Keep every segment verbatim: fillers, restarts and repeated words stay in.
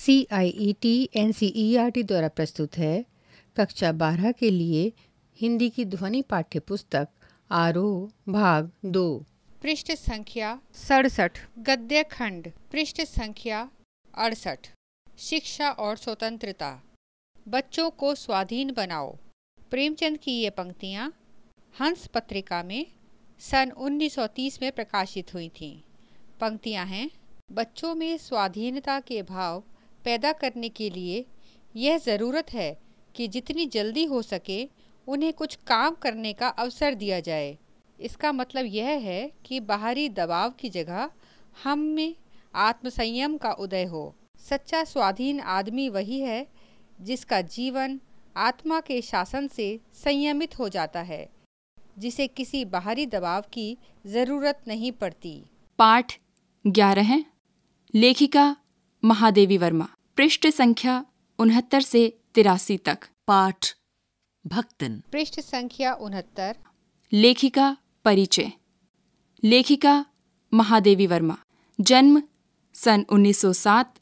C I E T N C E R T द्वारा प्रस्तुत है कक्षा बारह के लिए हिंदी की ध्वनि पाठ्य पुस्तक आरोह भाग दो। पृष्ठ संख्या सड़सठ। गद्य खंड पृष्ठ संख्या अड़सठ। शिक्षा और स्वतंत्रता। बच्चों को स्वाधीन बनाओ। प्रेमचंद की ये पंक्तियाँ हंस पत्रिका में सन उन्नीस सौ तीस में प्रकाशित हुई थीं। पंक्तियाँ हैं: बच्चों में स्वाधीनता के भाव पैदा करने के लिए यह ज़रूरत है कि जितनी जल्दी हो सके उन्हें कुछ काम करने का अवसर दिया जाए। इसका मतलब यह है कि बाहरी दबाव की जगह हम में आत्मसंयम का उदय हो। सच्चा स्वाधीन आदमी वही है जिसका जीवन आत्मा के शासन से संयमित हो जाता है, जिसे किसी बाहरी दबाव की ज़रूरत नहीं पड़ती। पाठ ग्यारह है। लेखिका महादेवी वर्मा। पृष्ठ संख्या उनहत्तर से तिरासी तक। पाठ भक्तिन। पृष्ठ संख्या उनहत्तर। लेखिका परिचय। लेखिका महादेवी वर्मा। जन्म सन उन्नीस सौ सात,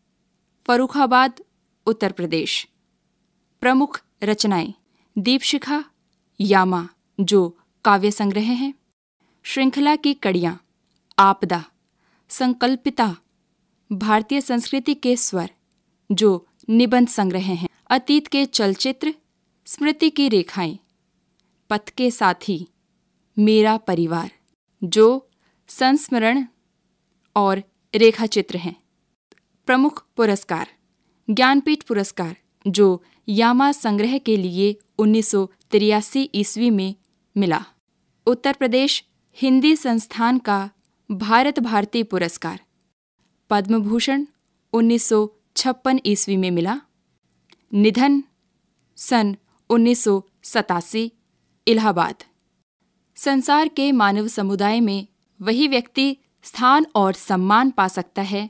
फर्रुखाबाद, उत्तर प्रदेश। प्रमुख रचनाएं: दीपशिखा, यामा जो काव्य संग्रह हैं, श्रृंखला की कड़ियाँ, आपदा, संकल्पिता, भारतीय संस्कृति के स्वर जो निबंध संग्रह हैं, अतीत के चलचित्र, स्मृति की रेखाएं, पथ के साथी, मेरा परिवार जो संस्मरण और रेखाचित्र हैं। प्रमुख पुरस्कार: ज्ञानपीठ पुरस्कार जो यामा संग्रह के लिए उन्नीस सौ तिरासी ईस्वी में मिला। उत्तर प्रदेश हिंदी संस्थान का भारत भारती पुरस्कार। पद्म भूषण उन्नीस सौ छप्पन ईस्वी में मिला। निधन सन उन्नीस सौ सतासी, इलाहाबाद। संसार के मानव समुदाय में वही व्यक्ति स्थान और सम्मान पा सकता है,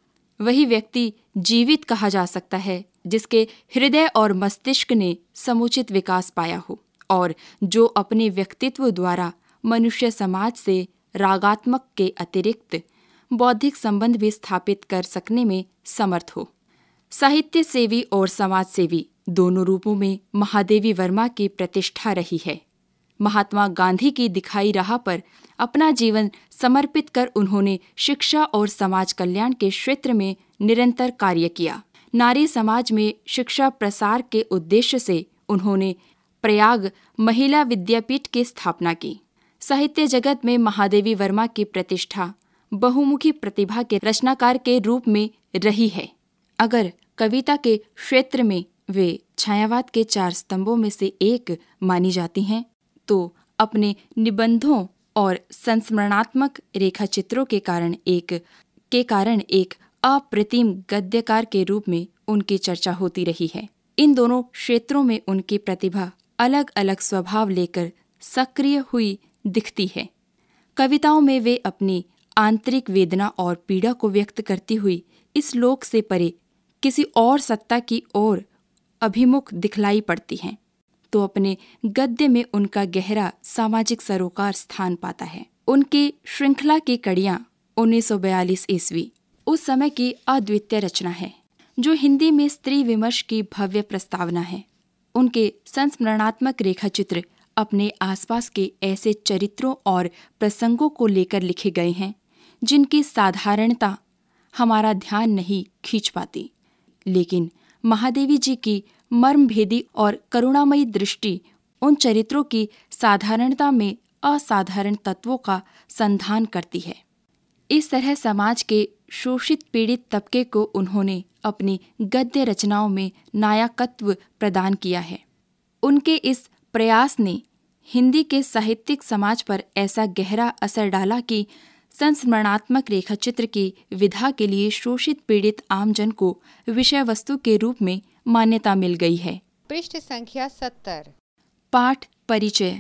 वही व्यक्ति जीवित कहा जा सकता है जिसके हृदय और मस्तिष्क ने समुचित विकास पाया हो और जो अपने व्यक्तित्व द्वारा मनुष्य समाज से रागात्मक के अतिरिक्त बौद्धिक संबंध भी स्थापित कर सकने में समर्थ हो। साहित्य सेवी और समाज सेवी दोनों रूपों में महादेवी वर्मा की प्रतिष्ठा रही है। महात्मा गांधी की दिखाई राह पर अपना जीवन समर्पित कर उन्होंने शिक्षा और समाज कल्याण के क्षेत्र में निरंतर कार्य किया। नारी समाज में शिक्षा प्रसार के उद्देश्य से उन्होंने प्रयाग महिला विद्यापीठ की स्थापना की। साहित्य जगत में महादेवी वर्मा की प्रतिष्ठा बहुमुखी प्रतिभा के रचनाकार के रूप में रही है। अगर कविता के क्षेत्र में वे छायावाद के चार स्तंभों में से एक मानी जाती हैं, तो अपने निबंधों और संस्मरणात्मक रेखाचित्रों के कारण एक के कारण एक अप्रतिम गद्यकार के रूप में उनकी चर्चा होती रही है। इन दोनों क्षेत्रों में उनकी प्रतिभा अलग अलग स्वभाव लेकर सक्रिय हुई दिखती है। कविताओं में वे अपनी आंतरिक वेदना और पीड़ा को व्यक्त करती हुई इस लोक से परे किसी और सत्ता की ओर अभिमुख दिखलाई पड़ती हैं, तो अपने गद्य में उनका गहरा सामाजिक सरोकार स्थान पाता है। उनकी श्रृंखला की कड़ियाँ उन्नीस सौ बयालीस ईस्वी उस समय की अद्वितीय रचना है जो हिंदी में स्त्री विमर्श की भव्य प्रस्तावना है। उनके संस्मरणात्मक रेखाचित्र अपने आसपास के ऐसे चरित्रों और प्रसंगों को लेकर लिखे गए हैं जिनकी साधारणता हमारा ध्यान नहीं खींच पाती, लेकिन महादेवी जी की मर्मभेदी और करुणामयी दृष्टि उन चरित्रों की साधारणता में असाधारण तत्वों का संधान करती है। इस तरह समाज के शोषित पीड़ित तबके को उन्होंने अपनी गद्य रचनाओं में नायकत्व प्रदान किया है। उनके इस प्रयास ने हिंदी के साहित्यिक समाज पर ऐसा गहरा असर डाला कि संस्मरणात्मक रेखाचित्र की विधा के लिए शोषित पीड़ित आमजन को विषय वस्तु के रूप में मान्यता मिल गई है। पृष्ठ संख्या सत्तर। पाठ परिचय।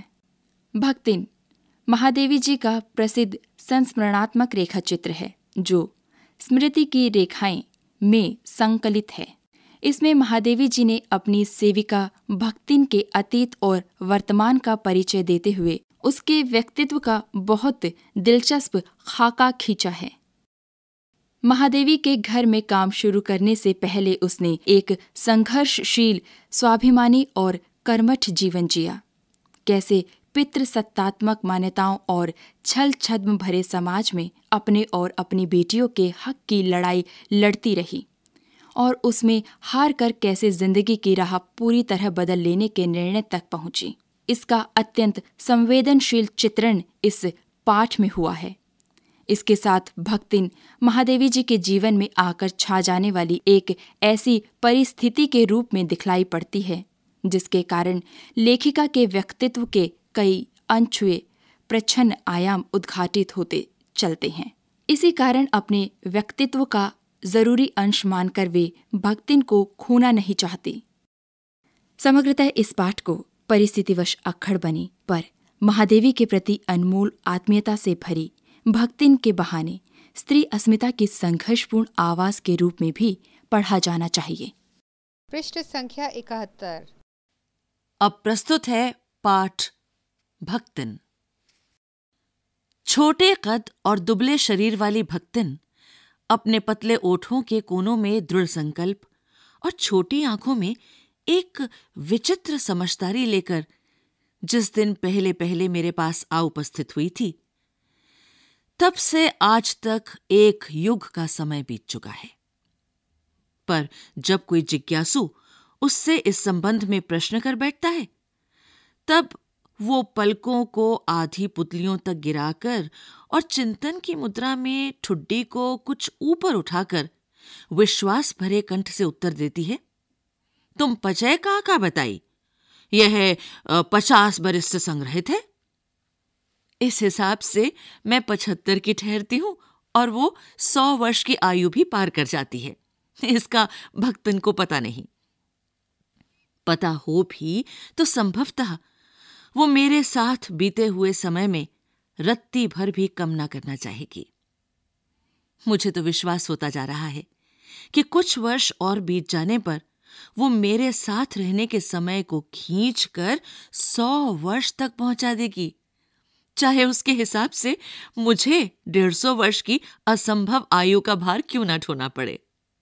भक्तिन महादेवी जी का प्रसिद्ध संस्मरणात्मक रेखाचित्र है जो स्मृति की रेखाएं में संकलित है। इसमें महादेवी जी ने अपनी सेविका भक्तिन के अतीत और वर्तमान का परिचय देते हुए उसके व्यक्तित्व का बहुत दिलचस्प खाका खींचा है। महादेवी के घर में काम शुरू करने से पहले उसने एक संघर्षशील, स्वाभिमानी और कर्मठ जीवन जिया। कैसे पितृसत्तात्मक मान्यताओं और छल छद्म भरे समाज में अपने और अपनी बेटियों के हक की लड़ाई लड़ती रही और उसमें हार कर कैसे जिंदगी की राह पूरी तरह बदल लेने के निर्णय तक पहुंची। इसका अत्यंत संवेदनशील चित्रण इस पाठ में हुआ है। इसके साथ भक्तिन महादेवी जी के जीवन में आकर छा जाने वाली एक ऐसी परिस्थिति के रूप में दिखलाई पड़ती है जिसके कारण लेखिका के व्यक्तित्व के कई अनछुए प्रच्छन्न आयाम उद्घाटित होते चलते हैं। इसी कारण अपने व्यक्तित्व का जरूरी अंश मानकर वे भक्तिन को खोना नहीं चाहती। समग्रतः इस पाठ को परिस्थितिवश अक्खड़ बनी पर महादेवी के प्रति अनमोल आत्मीयता से भरी भक्तिन के बहाने स्त्री अस्मिता की संघर्षपूर्ण आवाज के रूप में भी पढ़ा जाना चाहिए। पृष्ठ संख्या इकहत्तर। अब प्रस्तुत है पाठ भक्तिन। छोटे कद और दुबले शरीर वाली भक्तिन अपने पतले ओठों के कोनों में दृढ़ संकल्प और छोटी आंखों में एक विचित्र समझदारी लेकर जिस दिन पहले पहले मेरे पास आ उपस्थित हुई थी, तब से आज तक एक युग का समय बीत चुका है। पर जब कोई जिज्ञासु उससे इस संबंध में प्रश्न कर बैठता है, तब वो पलकों को आधी पुतलियों तक गिराकर और चिंतन की मुद्रा में ठुड्डी को कुछ ऊपर उठाकर विश्वास भरे कंठ से उत्तर देती है, तुम पचय का का बताई, यह पचास बरस से संग्रहित है। इस हिसाब से मैं पचहत्तर की ठहरती हूं और वो सौ वर्ष की आयु भी पार कर जाती है। इसका भक्तन को पता नहीं। पता हो भी तो संभवतः वो मेरे साथ बीते हुए समय में रत्ती भर भी कम ना करना चाहेगी। मुझे तो विश्वास होता जा रहा है कि कुछ वर्ष और बीत जाने पर वो मेरे साथ रहने के समय को खींचकर सौ वर्ष तक पहुंचा देगी, चाहे उसके हिसाब से मुझे डेढ़ सौ वर्ष की असंभव आयु का भार क्यों ना ढोना पड़े।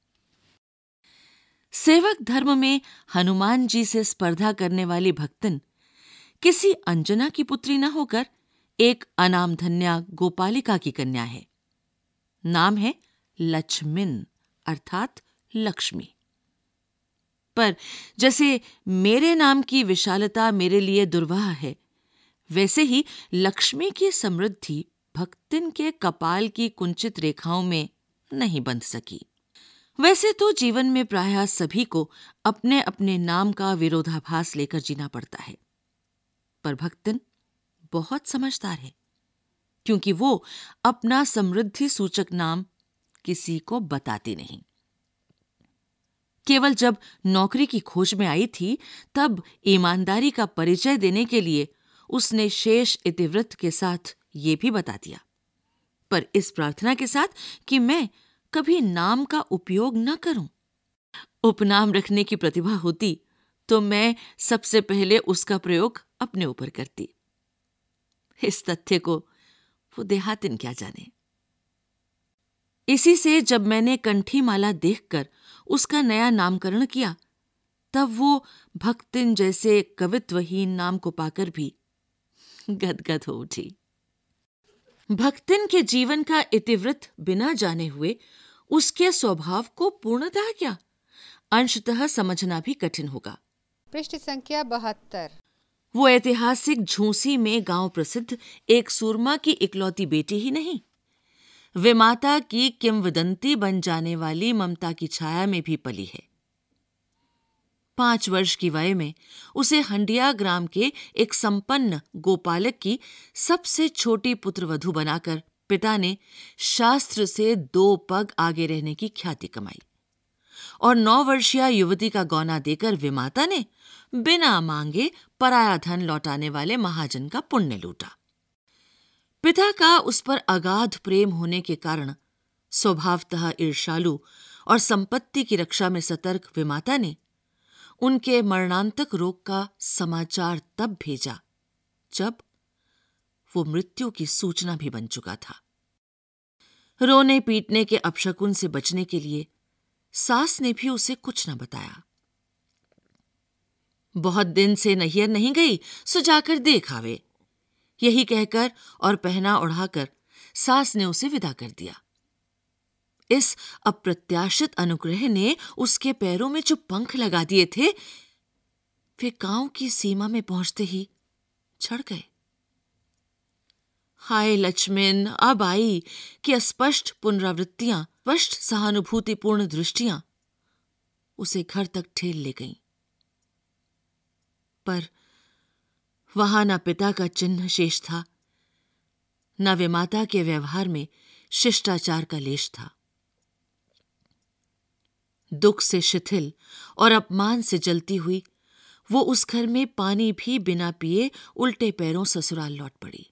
सेवक धर्म में हनुमान जी से स्पर्धा करने वाली भक्तिन किसी अंजना की पुत्री न होकर एक अनामधन्या गोपालिका की कन्या है। नाम है लक्ष्मिन अर्थात लक्ष्मी। पर जैसे मेरे नाम की विशालता मेरे लिए दुर्वाह है, वैसे ही लक्ष्मी की समृद्धि भक्तिन के कपाल की कुंचित रेखाओं में नहीं बंध सकी। वैसे तो जीवन में प्रायः सभी को अपने अपने नाम का विरोधाभास लेकर जीना पड़ता है, पर भक्तिन बहुत समझदार है, क्योंकि वो अपना समृद्धि सूचक नाम किसी को बताती नहीं। केवल जब नौकरी की खोज में आई थी, तब ईमानदारी का परिचय देने के लिए उसने शेष इतिवृत्त के साथ ये भी बता दिया, पर इस प्रार्थना के साथ कि मैं कभी नाम का उपयोग न करूं। उपनाम रखने की प्रतिभा होती तो मैं सबसे पहले उसका प्रयोग अपने ऊपर करती। इस तथ्य को वो देहातिन क्या जाने। इसी से जब मैंने कंठी माला देखकर उसका नया नामकरण किया, तब वो भक्तिन जैसे कवित्वहीन नाम को पाकर भी गदगद हो उठी। भक्तिन के जीवन का इतिवृत्त बिना जाने हुए उसके स्वभाव को पूर्णतः क्या अंशतः समझना भी कठिन होगा। पृष्ठ संख्या बहत्तर। वो ऐतिहासिक झूंसी में गांव प्रसिद्ध एक सूरमा की इकलौती बेटी ही नहीं, विमाता की किंवदंती बन जाने वाली ममता की छाया में भी पली है। पांच वर्ष की वय में उसे हंडिया ग्राम के एक संपन्न गोपालक की सबसे छोटी पुत्रवधू बनाकर पिता ने शास्त्र से दो पग आगे रहने की ख्याति कमाई और नौ वर्षीय युवती का गौना देकर विमाता ने बिना मांगे पराया धन लौटाने वाले महाजन का पुण्य लूटा। पिता का उस पर अगाध प्रेम होने के कारण स्वभावतः ईर्ष्यालु और संपत्ति की रक्षा में सतर्क विमाता ने उनके मरणांतक रोग का समाचार तब भेजा जब वो मृत्यु की सूचना भी बन चुका था। रोने पीटने के अपशकुन से बचने के लिए सास ने भी उसे कुछ न बताया। बहुत दिन से नैहर नहीं गई, सो जाकर देख आवे, यही कहकर और पहना ओढ़ाकर सास ने उसे विदा कर दिया। इस अप्रत्याशित अनुग्रह ने उसके पैरों में जो पंख लगा दिए थे, वे गांव की सीमा में पहुंचते ही झड़ गए। हाय लक्ष्मण, अब आई कि अस्पष्ट पुनरावृत्तियां, स्पष्ट सहानुभूतिपूर्ण दृष्टियां उसे घर तक ठेल ले गईं। पर वहां न पिता का चिन्ह शेष था, न वे माता के व्यवहार में शिष्टाचार का लेश था। दुख से शिथिल और अपमान से जलती हुई वो उस घर में पानी भी बिना पिए उल्टे पैरों ससुराल लौट पड़ी।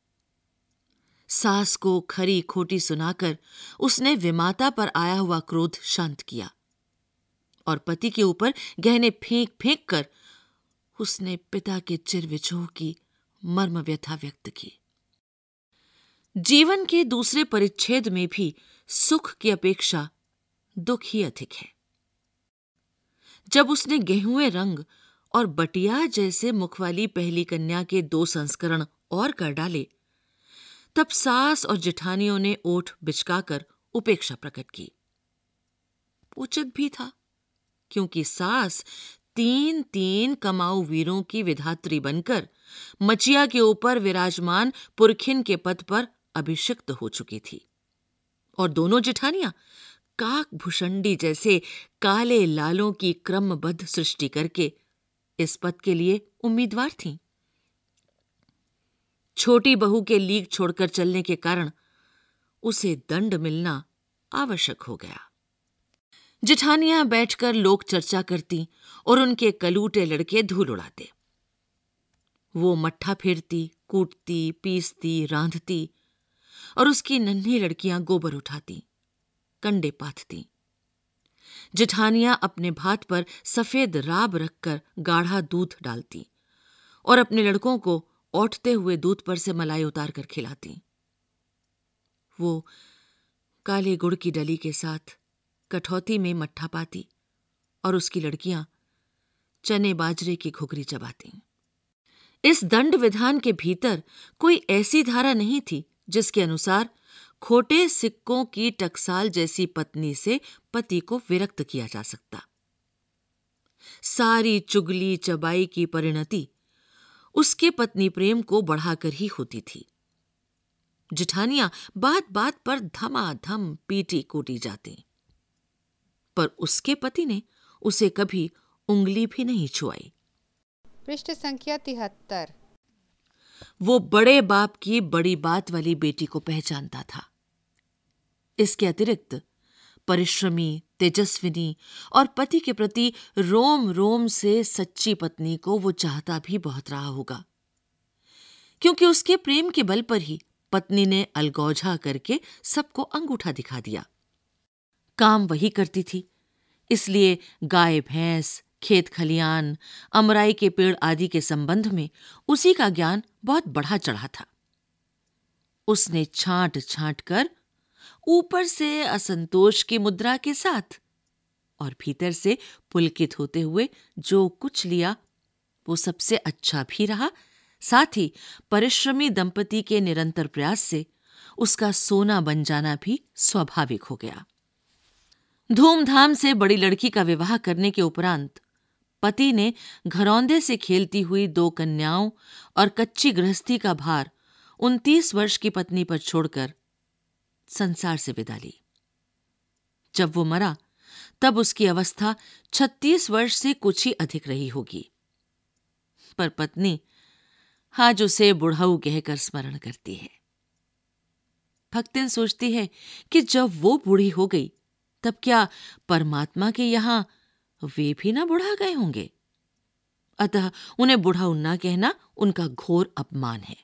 सास को खरी खोटी सुनाकर उसने विमाता पर आया हुआ क्रोध शांत किया और पति के ऊपर गहने फेंक फेंक कर उसने पिता के चिर विछोह की मर्म व्यथा व्यक्त की। जीवन के दूसरे परिच्छेद में भी सुख की अपेक्षा दुख ही अधिक है। जब उसने गेहुए रंग और बटिया जैसे मुख वाली पहली कन्या के दो संस्करण और कर डाले, तब सास और जेठानियों ने ओठ बिचकाकर उपेक्षा प्रकट की। उचित भी था, क्योंकि सास तीन तीन कमाऊ वीरों की विधात्री बनकर मचिया के ऊपर विराजमान पुरखिन के पद पर अभिषिक्त हो चुकी थी और दोनों जेठानियां काक भुषंडी जैसे काले लालों की क्रमबद्ध सृष्टि करके इस पद के लिए उम्मीदवार थीं। छोटी बहू के लीक छोड़कर चलने के कारण उसे दंड मिलना आवश्यक हो गया। जेठानियां बैठकर लोक चर्चा करती और उनके कलूटे लड़के धूल उड़ाते। वो मट्ठा फेरती, कूटती, पीसती, रांधती और उसकी नन्ही लड़कियां गोबर उठाती, कंडे पाथती। जेठानियां अपने भात पर सफेद राब रखकर गाढ़ा दूध डालती और अपने लड़कों को औटते हुए दूध पर से मलाई उतार कर खिलाती। वो काले गुड़ की डली के साथ कठौती में मट्ठा पाती और उसकी लड़कियां चने बाजरे की घुघरी चबाती। इस दंड विधान के भीतर कोई ऐसी धारा नहीं थी जिसके अनुसार खोटे सिक्कों की टकसाल जैसी पत्नी से पति को विरक्त किया जा सकता। सारी चुगली चबाई की परिणति उसके पत्नी प्रेम को बढ़ाकर ही होती थी। जेठानियां बात बात पर धमाधम पीटी कूटी जाती, पर उसके पति ने उसे कभी उंगली भी नहीं छुआई। पृष्ठ संख्या तिहत्तर। वो बड़े बाप की बड़ी बात वाली बेटी को पहचानता था। इसके अतिरिक्त परिश्रमी, तेजस्विनी और पति के प्रति रोम रोम से सच्ची पत्नी को वो चाहता भी बहुत रहा होगा, क्योंकि उसके प्रेम के बल पर ही पत्नी ने अलगौझा करके सबको अंगूठा दिखा दिया। काम वही करती थी, इसलिए गाय भैंस, खेत खलियान, अमराई के पेड़ आदि के संबंध में उसी का ज्ञान बहुत बढ़ा चढ़ा था। उसने छांट छांट कर ऊपर से असंतोष की मुद्रा के साथ और भीतर से पुलकित होते हुए जो कुछ लिया वो सबसे अच्छा भी रहा, साथ ही परिश्रमी दंपति के निरंतर प्रयास से उसका सोना बन जाना भी स्वाभाविक हो गया। धूमधाम से बड़ी लड़की का विवाह करने के उपरांत पति ने घरौंदे से खेलती हुई दो कन्याओं और कच्ची गृहस्थी का भार उनतीस वर्ष की पत्नी पर छोड़कर संसार से विदा ली। जब वो मरा तब उसकी अवस्था छत्तीस वर्ष से कुछ ही अधिक रही होगी, पर पत्नी आज उसे बुढ़ऊ कहकर स्मरण करती है। भक्तिन सोचती है कि जब वो बूढ़ी हो गई तब क्या परमात्मा के यहां वे भी ना बुढ़ा गए होंगे? अतः उन्हें बुढ़ाऊ ना कहना उनका घोर अपमान है।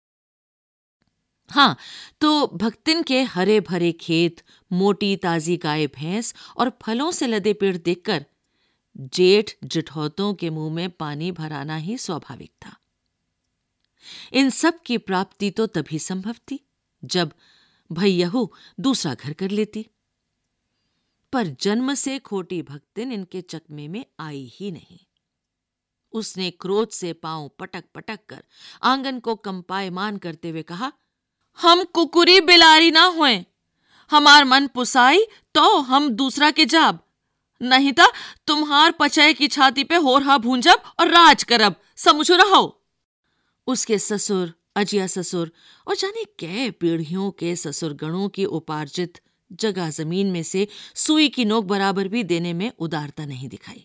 हां, तो भक्तिन के हरे भरे खेत, मोटी ताजी गाय भैंस और फलों से लदे पेड़ देखकर जेठ जेठौतों के मुंह में पानी भराना ही स्वाभाविक था। इन सब की प्राप्ति तो तभी संभव थी जब भैयहू दूसरा घर कर लेती। पर जन्म से खोटी भक्तिन इनके चकमे में आई ही नहीं। उसने क्रोध से पांव पटक पटक कर आंगन को कंपायमान करते हुए कहा, हम कुकुरी बिलारी ना होए, हमार मन पुसाई तो हम दूसरा के जाब, नहीं ता तुम्हार पचय की छाती पे होरहा भूंजब और राज करब, समझो रहो। उसके ससुर, अजिया ससुर और जाने कै पीढ़ियों के ससुर गणों की उपार्जित जगह जमीन में से सुई की नोक बराबर भी देने में उदारता नहीं दिखाई।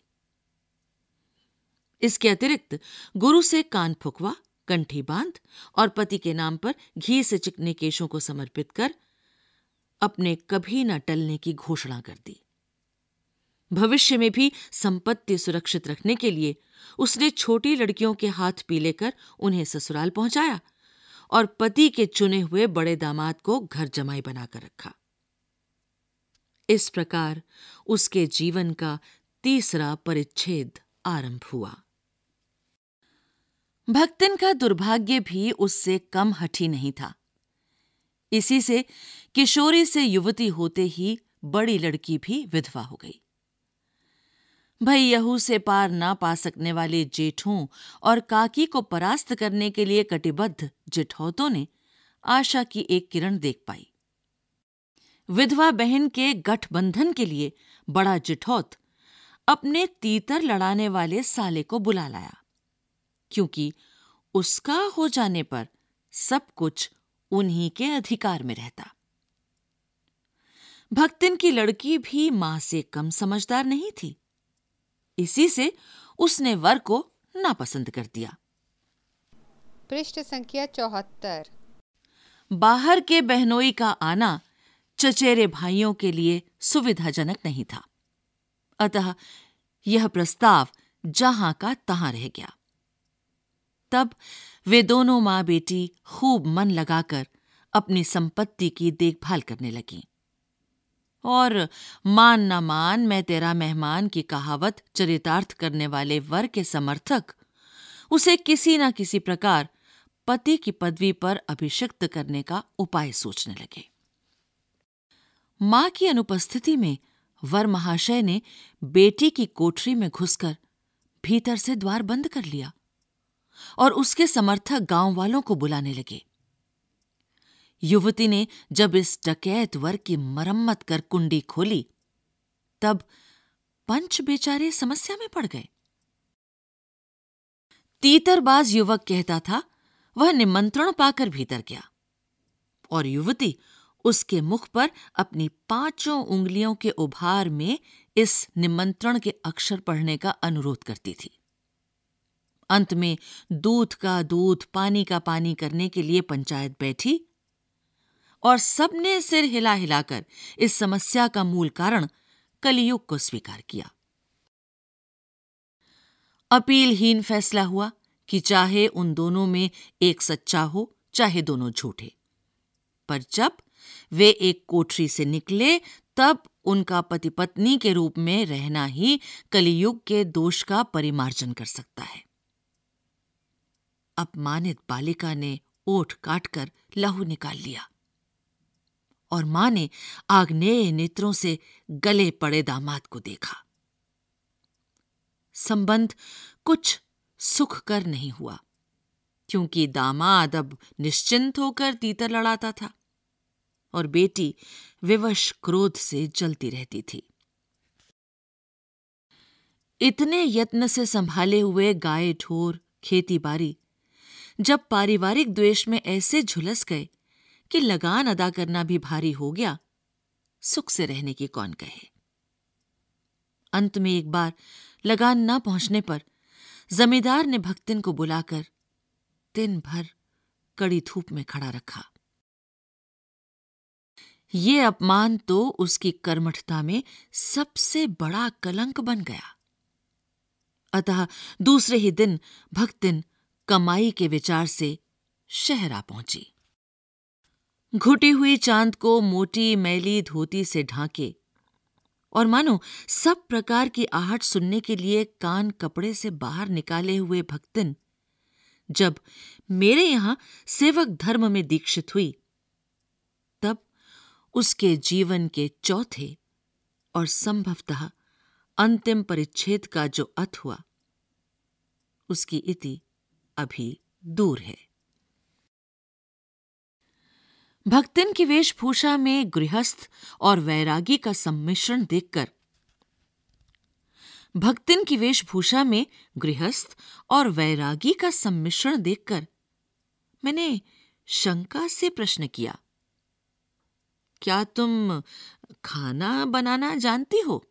इसके अतिरिक्त गुरु से कान फुकवा, कंठी बांध और पति के नाम पर घी से चिकने केशों को समर्पित कर अपने कभी न टलने की घोषणा कर दी। भविष्य में भी संपत्ति सुरक्षित रखने के लिए उसने छोटी लड़कियों के हाथ पीले कर उन्हें ससुराल पहुंचाया और पति के चुने हुए बड़े दामाद को घर जमाई बनाकर रखा। इस प्रकार उसके जीवन का तीसरा परिच्छेद आरंभ हुआ। भक्तिन का दुर्भाग्य भी उससे कम हठी नहीं था। इसी से किशोरी से युवती होते ही बड़ी लड़की भी विधवा हो गई। भैयहू से पार ना पा सकने वाले जेठों और काकी को परास्त करने के लिए कटिबद्ध जेठौतों ने आशा की एक किरण देख पाई। विधवा बहन के गठबंधन के लिए बड़ा जेठौत अपने तीतर लड़ाने वाले साले को बुला लाया, क्योंकि उसका हो जाने पर सब कुछ उन्हीं के अधिकार में रहता। भक्तिन की लड़की भी मां से कम समझदार नहीं थी। इसी से उसने वर को नापसंद कर दिया। पृष्ठ संख्या चौहत्तर। बाहर के बहनोई का आना चचेरे भाइयों के लिए सुविधाजनक नहीं था, अतः यह प्रस्ताव जहां का तहां रह गया। तब वे दोनों मां बेटी खूब मन लगाकर अपनी संपत्ति की देखभाल करने लगीं। और मान न मान मैं तेरा मेहमान की कहावत चरितार्थ करने वाले वर के समर्थक उसे किसी न किसी प्रकार पति की पदवी पर अभिषिक्त करने का उपाय सोचने लगे। मां की अनुपस्थिति में वर महाशय ने बेटी की कोठरी में घुसकर भीतर से द्वार बंद कर लिया और उसके समर्थक गांव वालों को बुलाने लगे। युवती ने जब इस डकैत वर की मरम्मत कर कुंडी खोली, तब पंच बेचारे समस्या में पड़ गए। तीतरबाज युवक कहता था वह निमंत्रण पाकर भीतर गया और युवती उसके मुख पर अपनी पांचों उंगलियों के उभार में इस निमंत्रण के अक्षर पढ़ने का अनुरोध करती थी। अंत में दूध का दूध, पानी का पानी करने के लिए पंचायत बैठी और सबने सिर हिला हिलाकर इस समस्या का मूल कारण कलियुग को स्वीकार किया। अपीलहीन फैसला हुआ कि चाहे उन दोनों में एक सच्चा हो, चाहे दोनों झूठे, पर जब वे एक कोठरी से निकले तब उनका पति पत्नी के रूप में रहना ही कलियुग के दोष का परिमार्जन कर सकता है। अपमानित बालिका ने ओठ काटकर लहू निकाल लिया और मां ने आग्नेय नेत्रों से गले पड़े दामाद को देखा। संबंध कुछ सुखकर नहीं हुआ, क्योंकि दामाद अब निश्चिंत होकर तीतर लड़ाता था और बेटी विवश क्रोध से जलती रहती थी। इतने यत्न से संभाले हुए गाय ढोर, खेती बारी जब पारिवारिक द्वेष में ऐसे झुलस गए कि लगान अदा करना भी भारी हो गया, सुख से रहने की कौन कहे। अंत में एक बार लगान न पहुंचने पर जमींदार ने भक्तिन को बुलाकर दिन भर कड़ी धूप में खड़ा रखा। ये अपमान तो उसकी कर्मठता में सबसे बड़ा कलंक बन गया। अतः दूसरे ही दिन भक्तिन कमाई के विचार से शहर आ पहुंची। घुटी हुई चांद को मोटी मैली धोती से ढांके और मानो सब प्रकार की आहट सुनने के लिए कान कपड़े से बाहर निकाले हुए भक्तिन जब मेरे यहां सेवक धर्म में दीक्षित हुई, तब उसके जीवन के चौथे और संभवतः अंतिम परिच्छेद का जो अंत हुआ, उसकी इति अभी दूर है। भक्तिन की वेशभूषा में गृहस्थ और वैरागी का सम्मिश्रण देखकर भक्तिन की वेशभूषा में गृहस्थ और वैरागी का सम्मिश्रण देखकर मैंने शंका से प्रश्न किया, क्या तुम खाना बनाना जानती हो?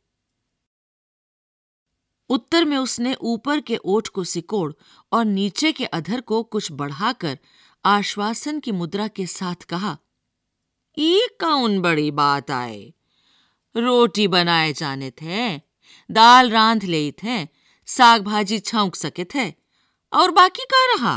उत्तर में उसने ऊपर के ओठ को सिकोड़ और नीचे के अधर को कुछ बढ़ाकर आश्वासन की मुद्रा के साथ कहा, ई कौन बड़ी बात आए, रोटी बनाए जाने थे, दाल रांध ले थे, साग भाजी छौंक सके थे, और बाकी का रहा।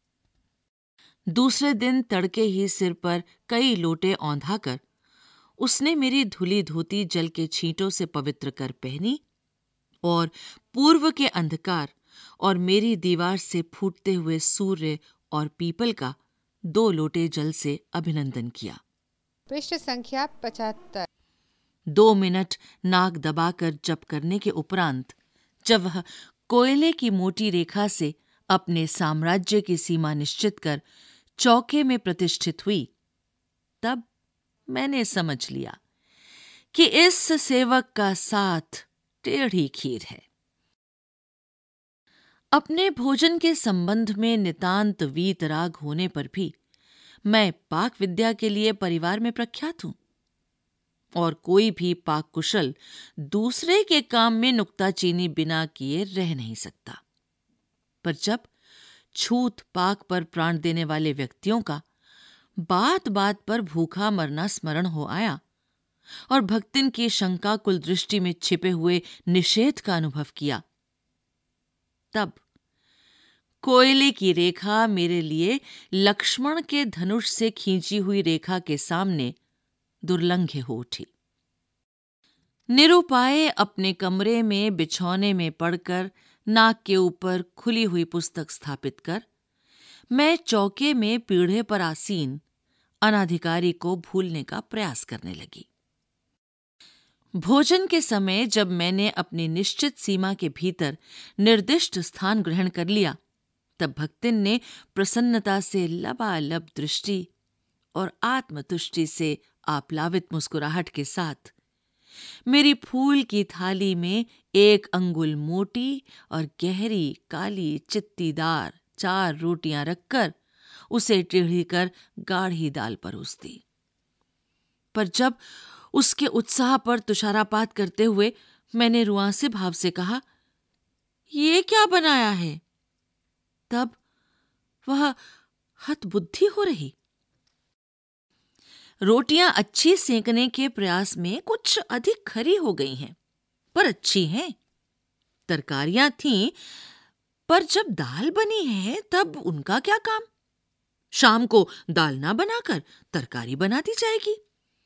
दूसरे दिन तड़के ही सिर पर कई लोटे औंधाकर उसने मेरी धुली धोती जल के छींटों से पवित्र कर पहनी और पूर्व के अंधकार और मेरी दीवार से फूटते हुए सूर्य और पीपल का दो लोटे जल से अभिनंदन किया। पृष्ठ संख्या पचहत्तर। दो मिनट नाक दबाकर जप करने के उपरांत जब वह कोयले की मोटी रेखा से अपने साम्राज्य की सीमा निश्चित कर चौके में प्रतिष्ठित हुई, तब मैंने समझ लिया कि इस सेवक का साथ टेढ़ी खीर है। अपने भोजन के संबंध में नितांत वीतराग होने पर भी मैं पाक विद्या के लिए परिवार में प्रख्यात हूं और कोई भी पाक कुशल दूसरे के काम में नुक्ताचीनी बिना किए रह नहीं सकता। पर जब छूत पाक पर प्राण देने वाले व्यक्तियों का बात बात पर भूखा मरना स्मरण हो आया और भक्तिन की शंकाकुल दृष्टि में छिपे हुए निषेध का अनुभव किया, तब कोयले की रेखा मेरे लिए लक्ष्मण के धनुष से खींची हुई रेखा के सामने दुर्लंघ्य हो उठी। निरुपाय अपने कमरे में बिछौने में पड़कर नाक के ऊपर खुली हुई पुस्तक स्थापित कर मैं चौके में पीढ़े पर आसीन अनाधिकारी को भूलने का प्रयास करने लगी। भोजन के समय जब मैंने अपनी निश्चित सीमा के भीतर निर्दिष्ट स्थान ग्रहण कर लिया, तब भक्तिन ने प्रसन्नता से लबालब दृष्टि और आत्मतुष्टि से आप्लावित मुस्कुराहट के साथ मेरी फूल की थाली में एक अंगुल मोटी और गहरी काली चित्तीदार चार रोटियां रखकर उसे टेढ़ी कर गाढ़ी दाल परोस दी। पर जब उसके उत्साह पर तुषारापात करते हुए मैंने रुआंसे भाव से कहा, ये क्या बनाया है, तब वह हतबुद्धि हो रही। रोटियां अच्छी सेंकने के प्रयास में कुछ अधिक खरी हो गई हैं, पर अच्छी हैं। तरकारियां थीं, पर जब दाल बनी है तब उनका क्या काम? शाम को दाल ना बनाकर तरकारी बना दी जाएगी।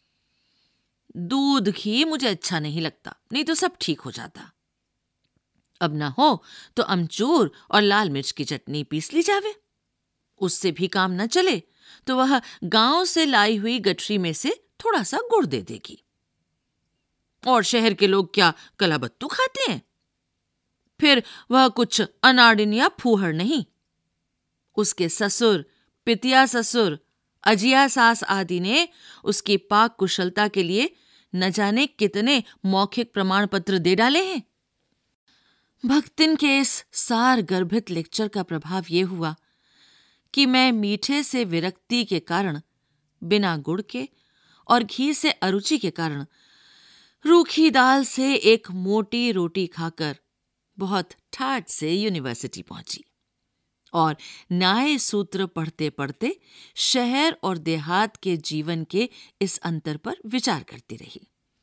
दूध घी मुझे अच्छा नहीं लगता, नहीं तो सब ठीक हो जाता। अब ना हो तो अमचूर और लाल मिर्च की चटनी पीस ली जावे। उससे भी काम न चले तो वह गांव से लाई हुई गठरी में से थोड़ा सा गुड़ दे देगी। और शहर के लोग क्या कलाबत्तू खाते हैं? फिर वह कुछ अनाड़िन या फूहड़ नहीं। उसके ससुर, पितिया ससुर, अजिया सास आदि ने उसकी पाक कुशलता के लिए न जाने कितने मौखिक प्रमाण पत्र दे डाले हैं। भक्तिन के इस सार गर्भित लेक्चर का प्रभाव यह हुआ कि मैं मीठे से विरक्ति के कारण, बिना गुड़ के और घी से अरुचि के कारण रूखी दाल से एक मोटी रोटी खाकर बहुत ठाठ से यूनिवर्सिटी पहुंची और न्याय सूत्र पढ़ते पढ़ते शहर और देहात के जीवन के इस अंतर पर विचार करती रही।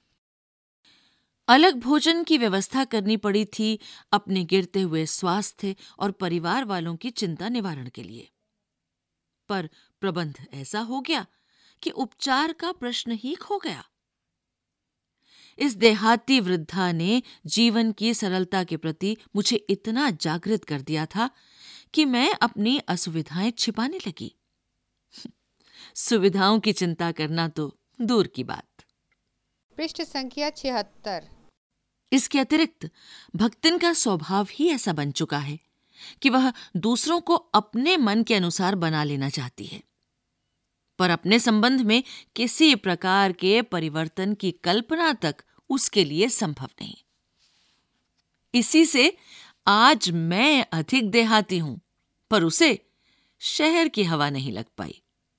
अलग भोजन की व्यवस्था करनी पड़ी थी अपने गिरते हुए स्वास्थ्य और परिवार वालों की चिंता निवारण के लिए, पर प्रबंध ऐसा हो गया कि उपचार का प्रश्न ही खो गया। इस देहाती वृद्धा ने जीवन की सरलता के प्रति मुझे इतना जागृत कर दिया था कि मैं अपनी असुविधाएं छिपाने लगी। सुविधाओं की चिंता करना तो दूर की बात। पृष्ठ संख्या छिहत्तर। इसके अतिरिक्त भक्तिन का स्वभाव ही ऐसा बन चुका है कि वह दूसरों को अपने मन के अनुसार बना लेना चाहती है, पर अपने संबंध में किसी प्रकार के परिवर्तन की कल्पना तक उसके लिए संभव नहीं। इसी से आज मैं अधिक देहाती हूं, पर उसे शहर की हवा नहीं लग पाई।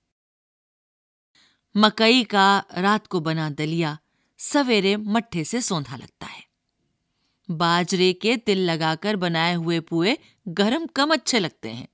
मकई का रात को बना दलिया सवेरे मट्ठे से सौंधा लगता है। बाजरे के तिल लगाकर बनाए हुए पुए गरम कम अच्छे लगते हैं।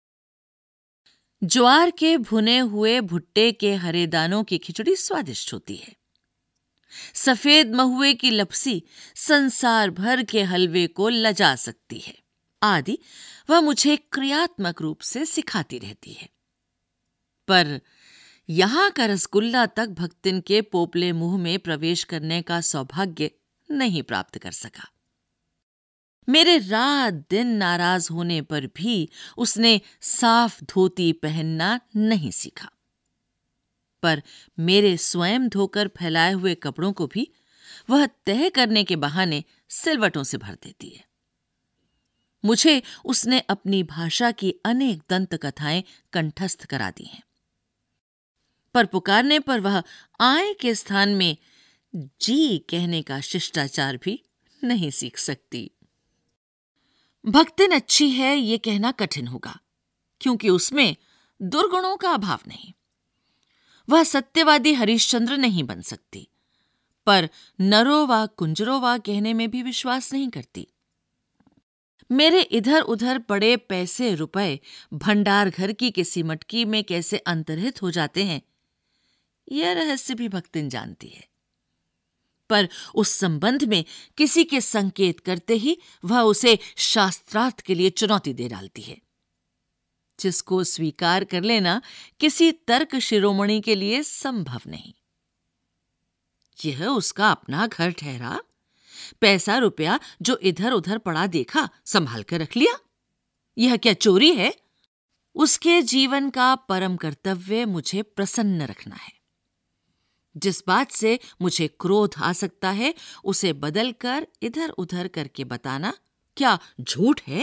ज्वार के भुने हुए भुट्टे के हरे दानों की खिचड़ी स्वादिष्ट होती है। सफेद महुए की लपसी संसार भर के हलवे को लजा सकती है, आदि वह मुझे क्रियात्मक रूप से सिखाती रहती है। पर यहां का रसगुल्ला तक भक्तिन के पोपले मुंह में प्रवेश करने का सौभाग्य नहीं प्राप्त कर सका। मेरे रात दिन नाराज होने पर भी उसने साफ धोती पहनना नहीं सीखा, पर मेरे स्वयं धोकर फैलाए हुए कपड़ों को भी वह तह करने के बहाने सिलवटों से भर देती है। मुझे उसने अपनी भाषा की अनेक दंत कथाएं कंठस्थ करा दी हैं, पर पुकारने पर वह आए के स्थान में जी कहने का शिष्टाचार भी नहीं सीख सकती। भक्तिन अच्छी है ये कहना कठिन होगा, क्योंकि उसमें दुर्गुणों का अभाव नहीं। वह सत्यवादी हरिश्चंद्र नहीं बन सकती, पर नरोवा कुंजरोवा कहने में भी विश्वास नहीं करती। मेरे इधर उधर पड़े पैसे रुपए भंडार घर की किसी मटकी में कैसे अंतर्हित हो जाते हैं, यह रहस्य भी भक्तिन जानती है, पर उस संबंध में किसी के संकेत करते ही वह उसे शास्त्रार्थ के लिए चुनौती दे डालती है, जिसको स्वीकार कर लेना किसी तर्क शिरोमणि के लिए संभव नहीं। यह उसका अपना घर ठहरा, पैसा रुपया जो इधर उधर पड़ा देखा संभाल कर रख लिया, यह क्या चोरी है? उसके जीवन का परम कर्तव्य मुझे प्रसन्न रखना है। जिस बात से मुझे क्रोध आ सकता है उसे बदलकर इधर उधर करके बताना क्या झूठ है?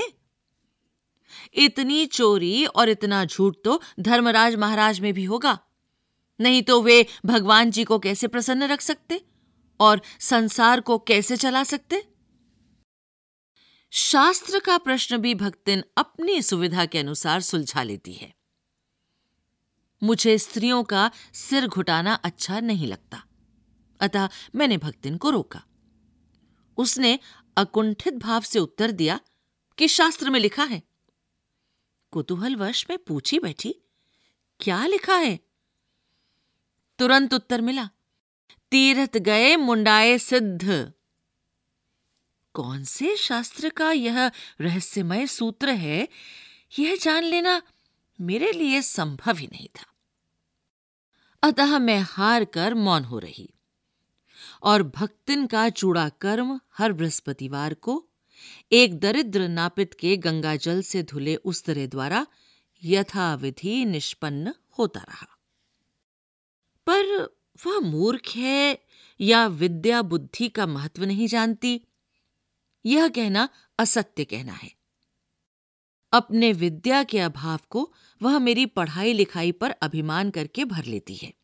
इतनी चोरी और इतना झूठ तो धर्मराज महाराज में भी होगा, नहीं तो वे भगवान जी को कैसे प्रसन्न रख सकते और संसार को कैसे चला सकते? शास्त्र का प्रश्न भी भक्तिन अपनी सुविधा के अनुसार सुलझा लेती है। मुझे स्त्रियों का सिर घुटाना अच्छा नहीं लगता, अतः मैंने भक्तिन को रोका। उसने अकुंठित भाव से उत्तर दिया कि शास्त्र में लिखा है। कुतूहलवश में पूछी बैठी, क्या लिखा है? तुरंत उत्तर मिला, तीर्थ गए मुंडाए सिद्ध। कौन से शास्त्र का यह रहस्यमय सूत्र है, यह जान लेना मेरे लिए संभव ही नहीं था। अतः मैं हार कर मौन हो रही और भक्तिन का चूड़ा कर्म हर बृहस्पतिवार को एक दरिद्र नापित के गंगा जल से धुले उस्तरे द्वारा यथाविधि निष्पन्न होता रहा। पर वह मूर्ख है या विद्या बुद्धि का महत्व नहीं जानती, यह कहना असत्य कहना है। अपने विद्या के अभाव को वह मेरी पढ़ाई लिखाई पर अभिमान करके भर लेती है।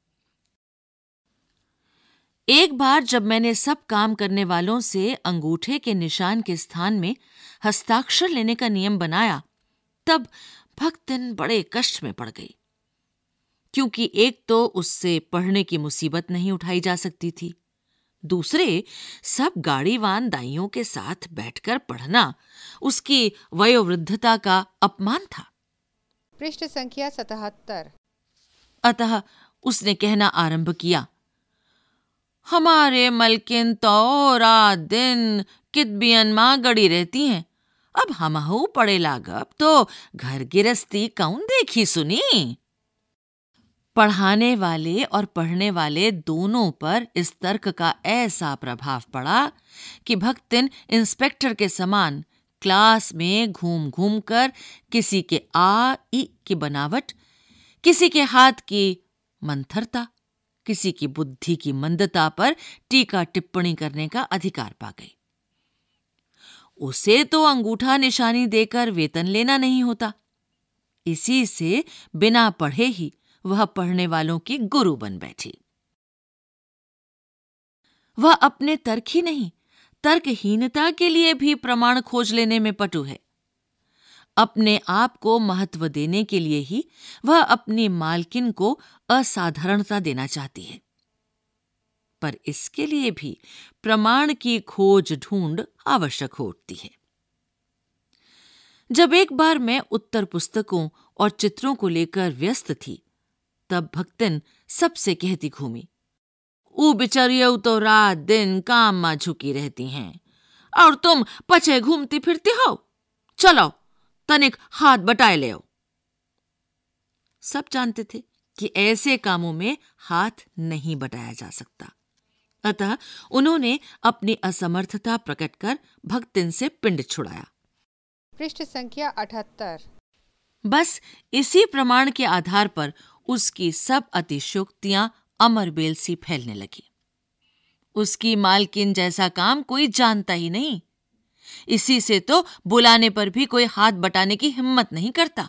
एक बार जब मैंने सब काम करने वालों से अंगूठे के निशान के स्थान में हस्ताक्षर लेने का नियम बनाया, तब भक्तिन बड़े कष्ट में पड़ गई, क्योंकि एक तो उससे पढ़ने की मुसीबत नहीं उठाई जा सकती थी, दूसरे सब गाड़ीवान दाइयों के साथ बैठकर पढ़ना उसकी वयोवृद्धता का अपमान था। पृष्ठ संख्या सतहत्तर। अतः उसने कहना आरंभ किया, हमारे मलकिन तो रात दिन कितबियन मां गड़ी रहती हैं, अब हमहू पड़े लागब तो घर गिरस्ती कौन देखी सुनी। पढ़ाने वाले और पढ़ने वाले दोनों पर इस तर्क का ऐसा प्रभाव पड़ा कि भक्तिन इंस्पेक्टर के समान क्लास में घूम घूम कर किसी के आ ई की बनावट, किसी के हाथ की मंथरता, किसी की बुद्धि की मंदता पर टीका टिप्पणी करने का अधिकार पा गई। उसे तो अंगूठा निशानी देकर वेतन लेना नहीं होता, इसी से बिना पढ़े ही वह पढ़ने वालों की गुरु बन बैठी। वह अपने तर्क ही नहीं, तर्कहीनता के लिए भी प्रमाण खोज लेने में पटु है। अपने आप को महत्व देने के लिए ही वह अपनी मालकिन को असाधारणता देना चाहती है, पर इसके लिए भी प्रमाण की खोज ढूंढ आवश्यक हो उठती है। जब एक बार मैं उत्तर पुस्तकों और चित्रों को लेकर व्यस्त थी, तब भक्तिन सबसे कहती घूमी, ऊ बिचरियऊ तो रात दिन काम में झुकी रहती हैं और तुम पचे घूमती फिरती हो, चलो तनिक हाथ बटाए ले आओ। सब जानते थे कि ऐसे कामों में हाथ नहीं बटाया जा सकता, अतः उन्होंने अपनी असमर्थता प्रकट कर भक्तिन से पिंड छुड़ाया। पृष्ठ संख्या अठहत्तर। बस इसी प्रमाण के आधार पर उसकी सब अतिशयोक्तियां अमरबेल सी फैलने लगी। उसकी मालकिन जैसा काम कोई जानता ही नहीं, इसी से तो बुलाने पर भी कोई हाथ बटाने की हिम्मत नहीं करता।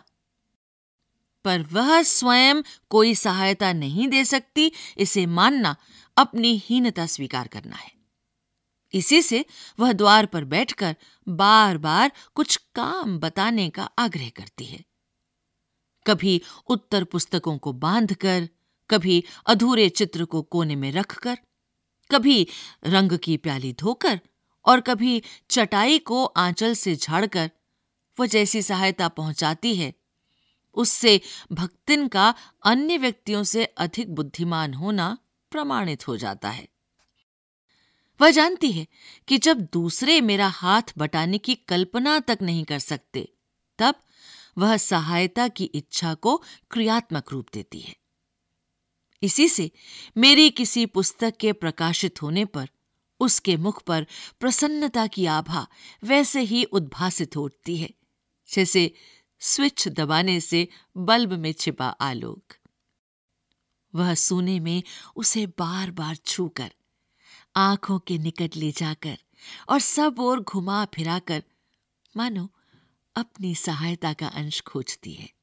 पर वह स्वयं कोई सहायता नहीं दे सकती, इसे मानना अपनी हीनता स्वीकार करना है। इसी से वह द्वार पर बैठकर बार बार कुछ काम बताने का आग्रह करती है। कभी उत्तर पुस्तकों को बांधकर, कभी अधूरे चित्र को कोने में रखकर, कभी रंग की प्याली धोकर और कभी चटाई को आंचल से झाड़कर वह जैसी सहायता पहुंचाती है, उससे भक्तिन का अन्य व्यक्तियों से अधिक बुद्धिमान होना प्रमाणित हो जाता है। वह जानती है कि जब दूसरे मेरा हाथ बटाने की कल्पना तक नहीं कर सकते, तब वह सहायता की इच्छा को क्रियात्मक रूप देती है। इसी से मेरी किसी पुस्तक के प्रकाशित होने पर उसके मुख पर प्रसन्नता की आभा वैसे ही उद्भासित होती है जैसे स्विच दबाने से बल्ब में छिपा आलोक। वह सूने में उसे बार बार छूकर, आंखों के निकट ले जाकर और सब ओर घुमा फिराकर मानो अपनी सहायता का अंश खोजती है।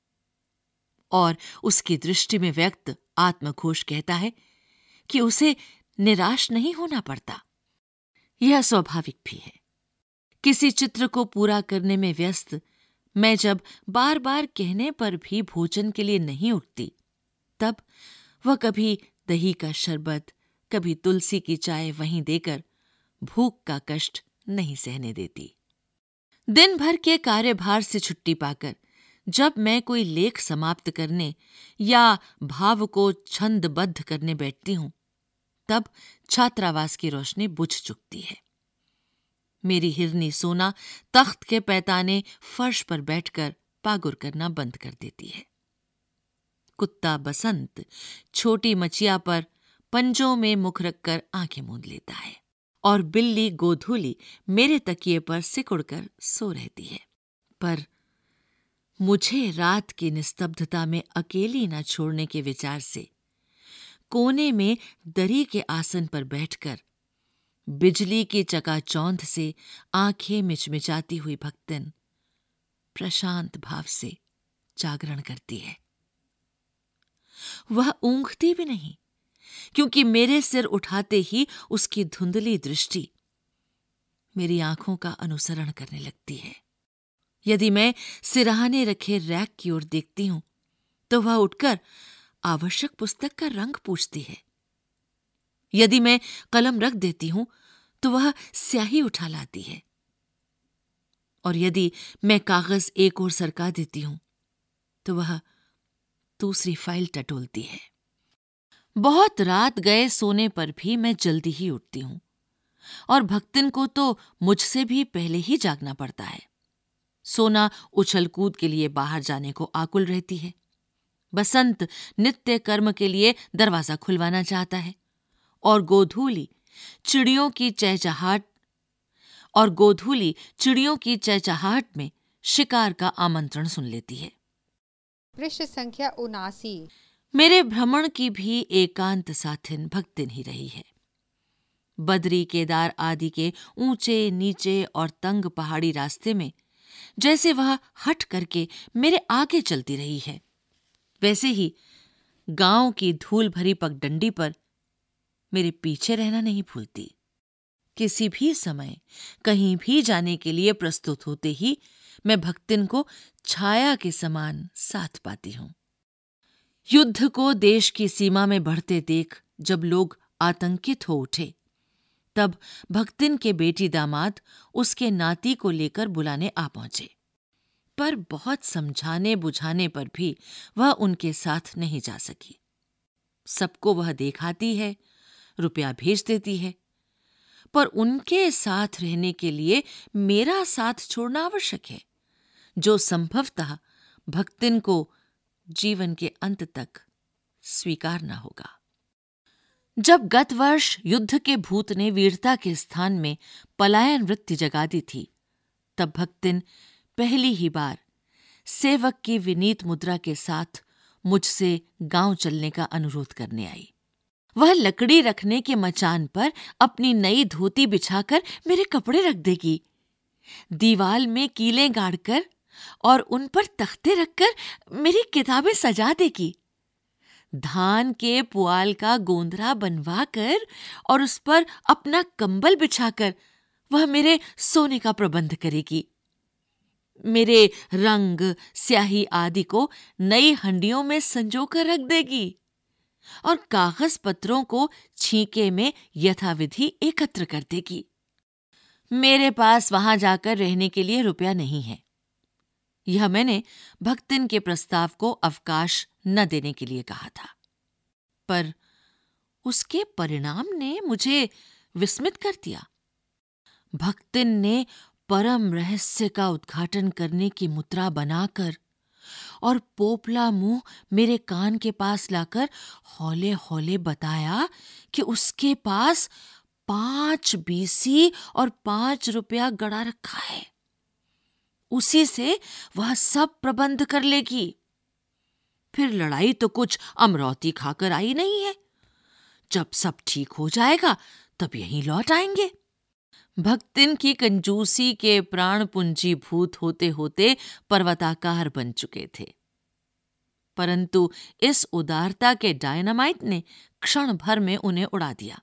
और उसकी दृष्टि में व्यक्त आत्मघोष कहता है कि उसे निराश नहीं होना पड़ता। यह स्वाभाविक भी है। किसी चित्र को पूरा करने में व्यस्त मैं जब बार बार कहने पर भी भोजन के लिए नहीं उठती, तब वह कभी दही का शरबत, कभी तुलसी की चाय वहीं देकर भूख का कष्ट नहीं सहने देती। दिन भर के कार्यभार से छुट्टी पाकर जब मैं कोई लेख समाप्त करने या भाव को छंदबद्ध करने बैठती हूं, तब छात्रावास की रोशनी बुझ चुकती है। मेरी हिरनी सोना तख्त के पैताने फर्श पर बैठकर पागुर करना बंद कर देती है। कुत्ता बसंत छोटी मचिया पर पंजों में मुख रखकर आंखें मूंद लेता है और बिल्ली गोधूली मेरे तकिए पर सिकुड़कर सो रहती है। पर मुझे रात की निस्तब्धता में अकेली न छोड़ने के विचार से कोने में दरी के आसन पर बैठकर बिजली की चकाचौंध से आंखें मिचमिचाती हुई भक्तिन प्रशांत भाव से जागरण करती है। वह ऊंघती भी नहीं, क्योंकि मेरे सिर उठाते ही उसकी धुंधली दृष्टि मेरी आंखों का अनुसरण करने लगती है। यदि मैं सिरहाने रखे रैक की ओर देखती हूं, तो वह उठकर आवश्यक पुस्तक का रंग पूछती है। यदि मैं कलम रख देती हूं, तो वह स्याही उठा लाती है। और यदि मैं कागज एक ओर सरका देती हूं, तो वह दूसरी फाइल टटोलती है। बहुत रात गए सोने पर भी मैं जल्दी ही उठती हूं, और भक्तिन को तो मुझसे भी पहले ही जागना पड़ता है। सोना उछल कूद के लिए बाहर जाने को आकुल रहती है। बसंत नित्य कर्म के लिए दरवाजा खुलवाना चाहता है, और गोधूली चिड़ियों की चहचहाट और गोधूली चिड़ियों की चहचहाट में शिकार का आमंत्रण सुन लेती है। पृष्ठ संख्या उनासी। मेरे भ्रमण की भी एकांत साथिन भक्तिन ही रही है। बद्री, केदार आदि के ऊंचे नीचे और तंग पहाड़ी रास्ते में जैसे वह हट करके मेरे आगे चलती रही है, वैसे ही गांव की धूल भरी पगडंडी पर मेरे पीछे रहना नहीं भूलती। किसी भी समय कहीं भी जाने के लिए प्रस्तुत होते ही मैं भक्तिन को छाया के समान साथ पाती हूं। युद्ध को देश की सीमा में बढ़ते देख जब लोग आतंकित हो उठे, तब भक्तिन के बेटी दामाद उसके नाती को लेकर बुलाने आ पहुंचे, पर बहुत समझाने बुझाने पर भी वह उनके साथ नहीं जा सकी। सबको वह देखाती है, रुपया भेज देती है, पर उनके साथ रहने के लिए मेरा साथ छोड़ना आवश्यक है, जो संभवतः भक्तिन को जीवन के अंत तक स्वीकार न होगा। जब गत वर्ष युद्ध के भूत ने वीरता के स्थान में पलायन वृत्ति जगा दी थी, तब भक्तिन पहली ही बार सेवक की विनीत मुद्रा के साथ मुझसे गांव चलने का अनुरोध करने आई। वह लकड़ी रखने के मचान पर अपनी नई धोती बिछाकर मेरे कपड़े रख देगी, दीवाल में कीलें गाड़कर और उन पर तख्ते रखकर मेरी किताबें सजा देगी, धान के पुआल का गोंदरा बनवाकर और उस पर अपना कंबल बिछाकर वह मेरे सोने का प्रबंध करेगी, मेरे रंग स्याही आदि को नई हंडियों में संजोकर रख देगी और कागज पत्रों को छींके में यथाविधि एकत्र कर देगी। मेरे पास वहां जाकर रहने के लिए रुपया नहीं है। यह मैंने भक्तिन के प्रस्ताव को अवकाश न देने के लिए कहा था, पर उसके परिणाम ने मुझे विस्मित कर दिया। भक्तिन ने परम रहस्य का उद्घाटन करने की मुद्रा बनाकर और पोपला मुंह मेरे कान के पास लाकर हौले हौले बताया कि उसके पास पांच बीसी और पांच रुपया गड़ा रखा है, उसी से वह सब प्रबंध कर लेगी। फिर लड़ाई तो कुछ अमरौती खाकर आई नहीं है, जब सब ठीक हो जाएगा तब यहीं लौट आएंगे। भक्तिन की कंजूसी के प्राण पुंजीभूत होते होते पर्वताकार बन चुके थे, परंतु इस उदारता के डायनामाइट ने क्षण भर में उन्हें उड़ा दिया।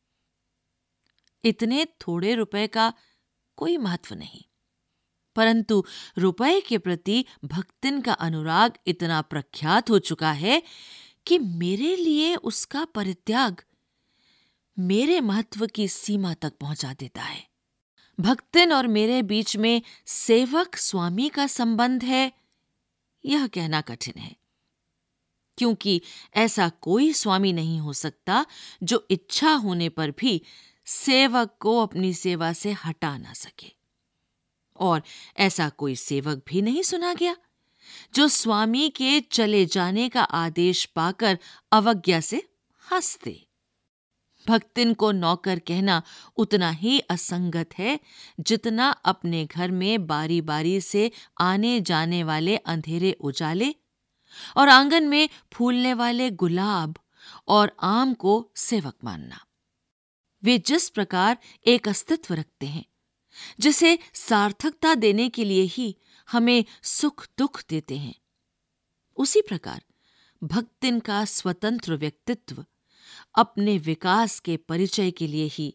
इतने थोड़े रुपए का कोई महत्व नहीं, परंतु रुपए के प्रति भक्तिन का अनुराग इतना प्रख्यात हो चुका है कि मेरे लिए उसका परित्याग मेरे महत्व की सीमा तक पहुंचा देता है। भक्तिन और मेरे बीच में सेवक स्वामी का संबंध है, यह कहना कठिन है, क्योंकि ऐसा कोई स्वामी नहीं हो सकता जो इच्छा होने पर भी सेवक को अपनी सेवा से हटा ना सके, और ऐसा कोई सेवक भी नहीं सुना गया जो स्वामी के चले जाने का आदेश पाकर अवज्ञा से हंस दे। भक्तिन को नौकर कहना उतना ही असंगत है जितना अपने घर में बारी बारी से आने जाने वाले अंधेरे उजाले और आंगन में फूलने वाले गुलाब और आम को सेवक मानना। वे जिस प्रकार एक अस्तित्व रखते हैं, जिसे सार्थकता देने के लिए ही हमें सुख दुख देते हैं, उसी प्रकार भक्तिन का स्वतंत्र व्यक्तित्व अपने विकास के परिचय के लिए ही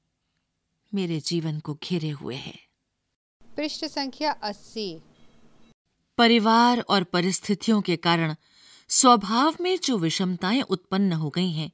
मेरे जीवन को घेरे हुए है। पृष्ठ संख्या अस्सी। परिवार और परिस्थितियों के कारण स्वभाव में जो विषमताएं उत्पन्न हो गई हैं,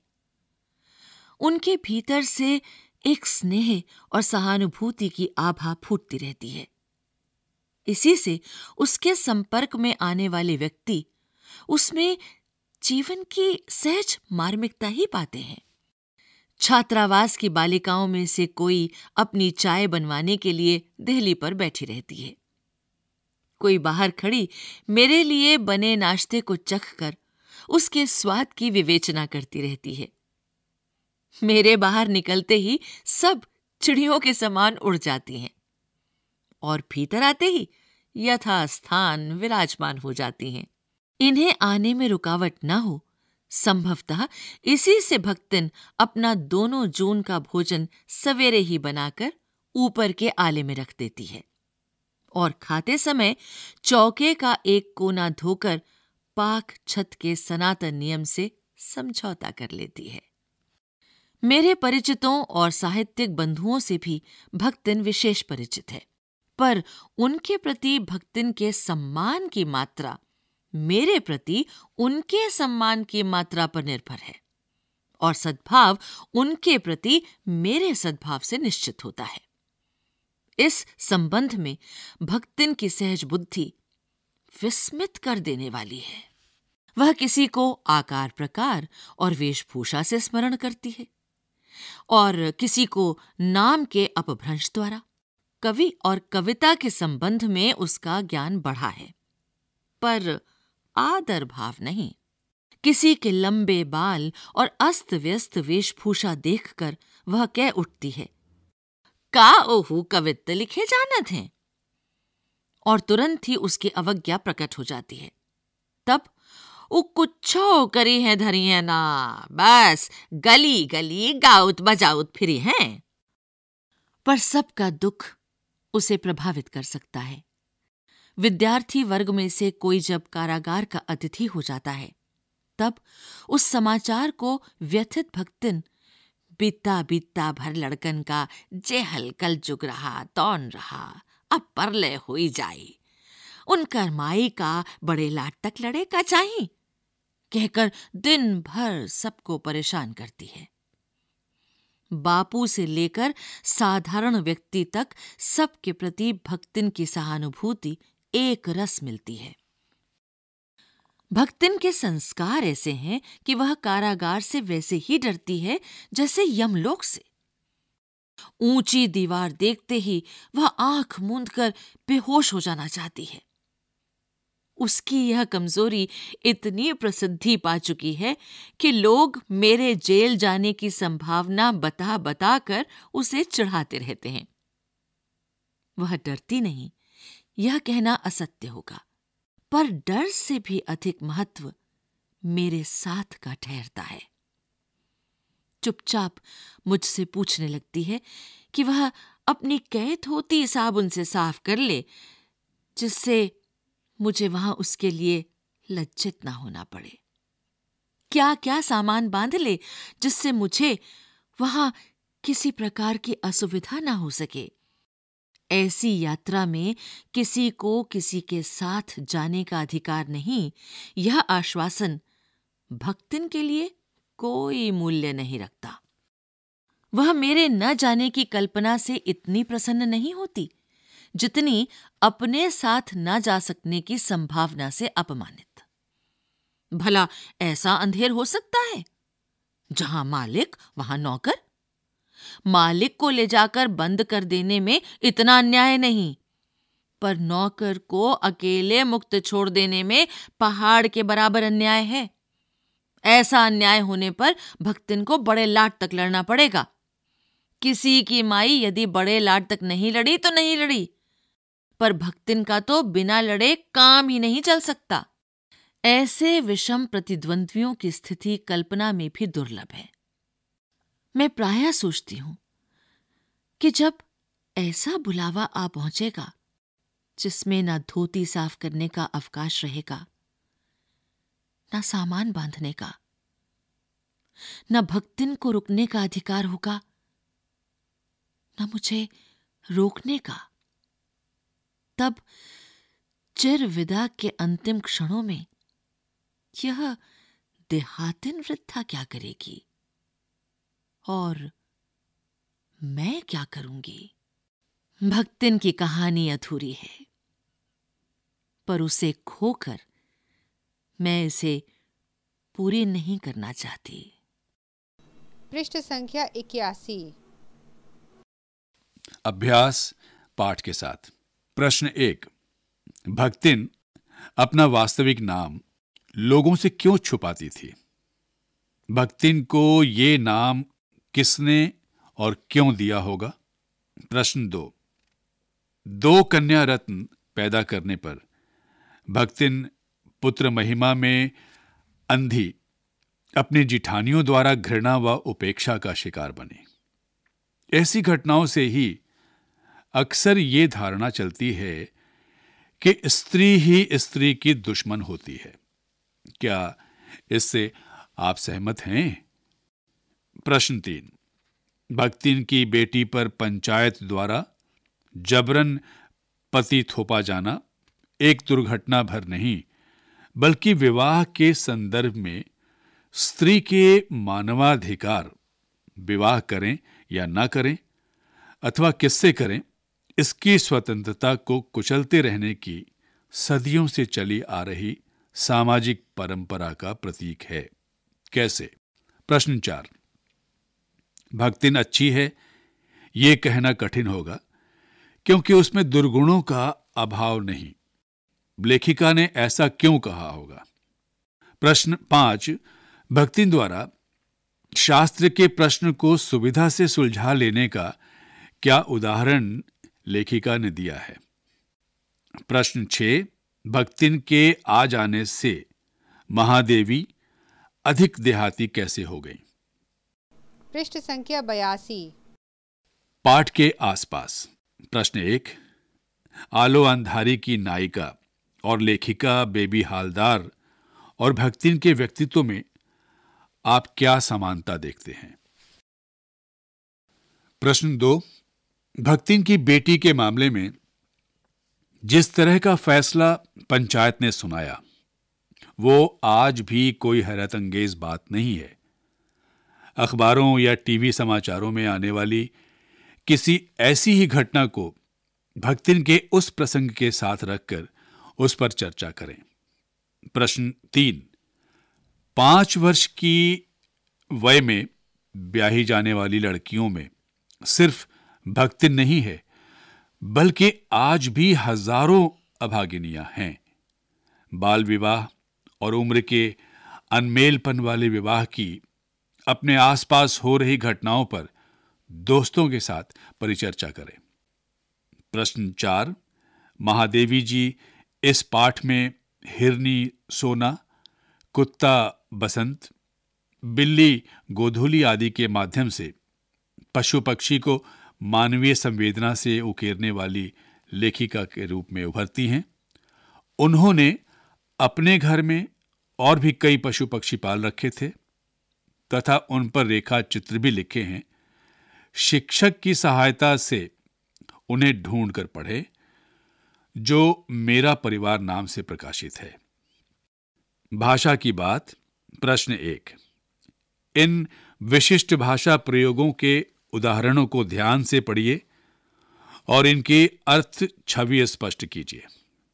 उनके भीतर से एक स्नेह और सहानुभूति की आभा फूटती रहती है। इसी से उसके संपर्क में आने वाले व्यक्ति उसमें जीवन की सहज मार्मिकता ही पाते हैं। छात्रावास की बालिकाओं में से कोई अपनी चाय बनवाने के लिए देहली पर बैठी रहती है, कोई बाहर खड़ी मेरे लिए बने नाश्ते को चखकर उसके स्वाद की विवेचना करती रहती है। मेरे बाहर निकलते ही सब चिड़ियों के समान उड़ जाती हैं और भीतर आते ही यथास्थान विराजमान हो जाती हैं। इन्हें आने में रुकावट न हो, संभवतः इसी से भक्तिन अपना दोनों जून का भोजन सवेरे ही बनाकर ऊपर के आले में रख देती है और खाते समय चौके का एक कोना धोकर पाक छत के सनातन नियम से समझौता कर लेती है। मेरे परिचितों और साहित्यिक बंधुओं से भी भक्तिन विशेष परिचित है, पर उनके प्रति भक्तिन के सम्मान की मात्रा मेरे प्रति उनके सम्मान की मात्रा पर निर्भर है और सद्भाव उनके प्रति मेरे सद्भाव से निश्चित होता है। इस संबंध में भक्तिन की सहज बुद्धि विस्मित कर देने वाली है। वह किसी को आकार प्रकार और वेशभूषा से स्मरण करती है और किसी को नाम के अपभ्रंश द्वारा। कवि और कविता के संबंध में उसका ज्ञान बढ़ा है, पर आदर भाव नहीं। किसी के लंबे बाल और अस्त व्यस्त वेशभूषा देखकर वह कह उठती है, का ओहू कवित्त लिखे जानत हैं, और तुरंत ही उसकी अवज्ञा प्रकट हो जाती है। तब वो कुछो करी है धरी है ना, बस गली गली गाउत बजाउत फिरी हैं। पर सबका दुख उसे प्रभावित कर सकता है। विद्यार्थी वर्ग में से कोई जब कारागार का अतिथि हो जाता है, तब उस समाचार को व्यथित भक्तिन बीता बीता भर लड़कन का जेहल कल जुग रहा तौन रहा, अब परले हुई जाई, उनकर माई का बड़े लाट तक लड़े का चाही, कहकर दिन भर सबको परेशान करती है। बापू से लेकर साधारण व्यक्ति तक सबके प्रति भक्तिन की सहानुभूति एक रस मिलती है। भक्तिन के संस्कार ऐसे हैं कि वह कारागार से वैसे ही डरती है जैसे यमलोक से। ऊंची दीवार देखते ही वह आंख मूंदकर बेहोश हो जाना चाहती है। उसकी यह कमजोरी इतनी प्रसिद्धि पा चुकी है कि लोग मेरे जेल जाने की संभावना बता बता कर उसे चिढ़ाते रहते हैं। वह डरती नहीं, यह कहना असत्य होगा, पर डर से भी अधिक महत्व मेरे साथ का ठहरता है। चुपचाप मुझसे पूछने लगती है कि वह अपनी कैद होती साबुन से साफ कर ले, जिससे मुझे वहां उसके लिए लज्जित ना होना पड़े। क्या क्या सामान बांध ले जिससे मुझे वहां किसी प्रकार की असुविधा ना हो सके। ऐसी यात्रा में किसी को किसी के साथ जाने का अधिकार नहीं, यह आश्वासन भक्तिन के लिए कोई मूल्य नहीं रखता। वह मेरे न जाने की कल्पना से इतनी प्रसन्न नहीं होती जितनी अपने साथ न जा सकने की संभावना से अपमानित। भला ऐसा अंधेर हो सकता है? जहां मालिक वहां नौकर। मालिक को ले जाकर बंद कर देने में इतना अन्याय नहीं, पर नौकर को अकेले मुक्त छोड़ देने में पहाड़ के बराबर अन्याय है। ऐसा अन्याय होने पर भक्तिन को बड़े लाट तक लड़ना पड़ेगा। किसी की माई यदि बड़े लाट तक नहीं लड़ी तो नहीं लड़ी, पर भक्तिन का तो बिना लड़े काम ही नहीं चल सकता। ऐसे विषम प्रतिद्वंद्वियों की स्थिति कल्पना में भी दुर्लभ है। मैं प्रायः सोचती हूं कि जब ऐसा बुलावा आ पहुंचेगा जिसमें ना धोती साफ करने का अवकाश रहेगा, ना सामान बांधने का, ना भक्तिन को रुकने का अधिकार होगा, ना मुझे रोकने का, तब चिर विदा के अंतिम क्षणों में यह देहातिन वृद्धा क्या करेगी और मैं क्या करूंगी? भक्तिन की कहानी अधूरी है, पर उसे खोकर मैं इसे पूरी नहीं करना चाहती। पृष्ठ संख्या इक्यासी। अभ्यास पाठ के साथ। प्रश्न एक। भक्तिन अपना वास्तविक नाम लोगों से क्यों छुपाती थी? भक्तिन को ये नाम किसने और क्यों दिया होगा? प्रश्न दो। दो कन्या रत्न पैदा करने पर भक्तिन पुत्र महिमा में अंधी अपनी जिठानियों द्वारा घृणा व उपेक्षा का शिकार बने। ऐसी घटनाओं से ही अक्सर ये धारणा चलती है कि स्त्री ही स्त्री की दुश्मन होती है। क्या इससे आप सहमत हैं? प्रश्न तीन, भक्तिन की बेटी पर पंचायत द्वारा जबरन पति थोपा जाना एक दुर्घटना भर नहीं, बल्कि विवाह के संदर्भ में स्त्री के मानवाधिकार, विवाह करें या ना करें अथवा किससे करें, इसकी स्वतंत्रता को कुचलते रहने की सदियों से चली आ रही सामाजिक परंपरा का प्रतीक है। कैसे? प्रश्न चार, भक्तिन अच्छी है यह कहना कठिन होगा क्योंकि उसमें दुर्गुणों का अभाव नहीं। लेखिका ने ऐसा क्यों कहा होगा? प्रश्न पांच, भक्तिन द्वारा शास्त्र के प्रश्न को सुविधा से सुलझा लेने का क्या उदाहरण लेखिका ने दिया है? प्रश्न छह, भक्तिन के आ जाने से महादेवी अधिक देहाती कैसे हो गई? पृष्ठ संख्या बयासी। पाठ के आसपास। प्रश्न एक, आलो अंधारी की नायिका और लेखिका बेबी हालदार और भक्तिन के व्यक्तित्व में आप क्या समानता देखते हैं? प्रश्न दो, भक्तिन की बेटी के मामले में जिस तरह का फैसला पंचायत ने सुनाया वो आज भी कोई हैरत अंगेज बात नहीं है। अखबारों या टीवी समाचारों में आने वाली किसी ऐसी ही घटना को भक्तिन के उस प्रसंग के साथ रखकर उस पर चर्चा करें। प्रश्न तीन, पांच वर्ष की वय में ब्याही जाने वाली लड़कियों में सिर्फ भक्तिन नहीं है, बल्कि आज भी हजारों अभागिनियां हैं। बाल विवाह और उम्र के अनमेलपन वाले विवाह की अपने आसपास हो रही घटनाओं पर दोस्तों के साथ परिचर्चा करें। प्रश्न चार, महादेवी जी इस पाठ में हिरनी सोना, कुत्ता बसंत, बिल्ली गोधूली आदि के माध्यम से पशु पक्षी को मानवीय संवेदना से उकेरने वाली लेखिका के रूप में उभरती हैं। उन्होंने अपने घर में और भी कई पशु पक्षी पाल रखे थे तथा उन पर रेखा चित्र भी लिखे हैं। शिक्षक की सहायता से उन्हें ढूंढकर पढ़े, जो मेरा परिवार नाम से प्रकाशित है। भाषा की बात। प्रश्न एक, इन विशिष्ट भाषा प्रयोगों के उदाहरणों को ध्यान से पढ़िए और इनके अर्थ छवि स्पष्ट कीजिए।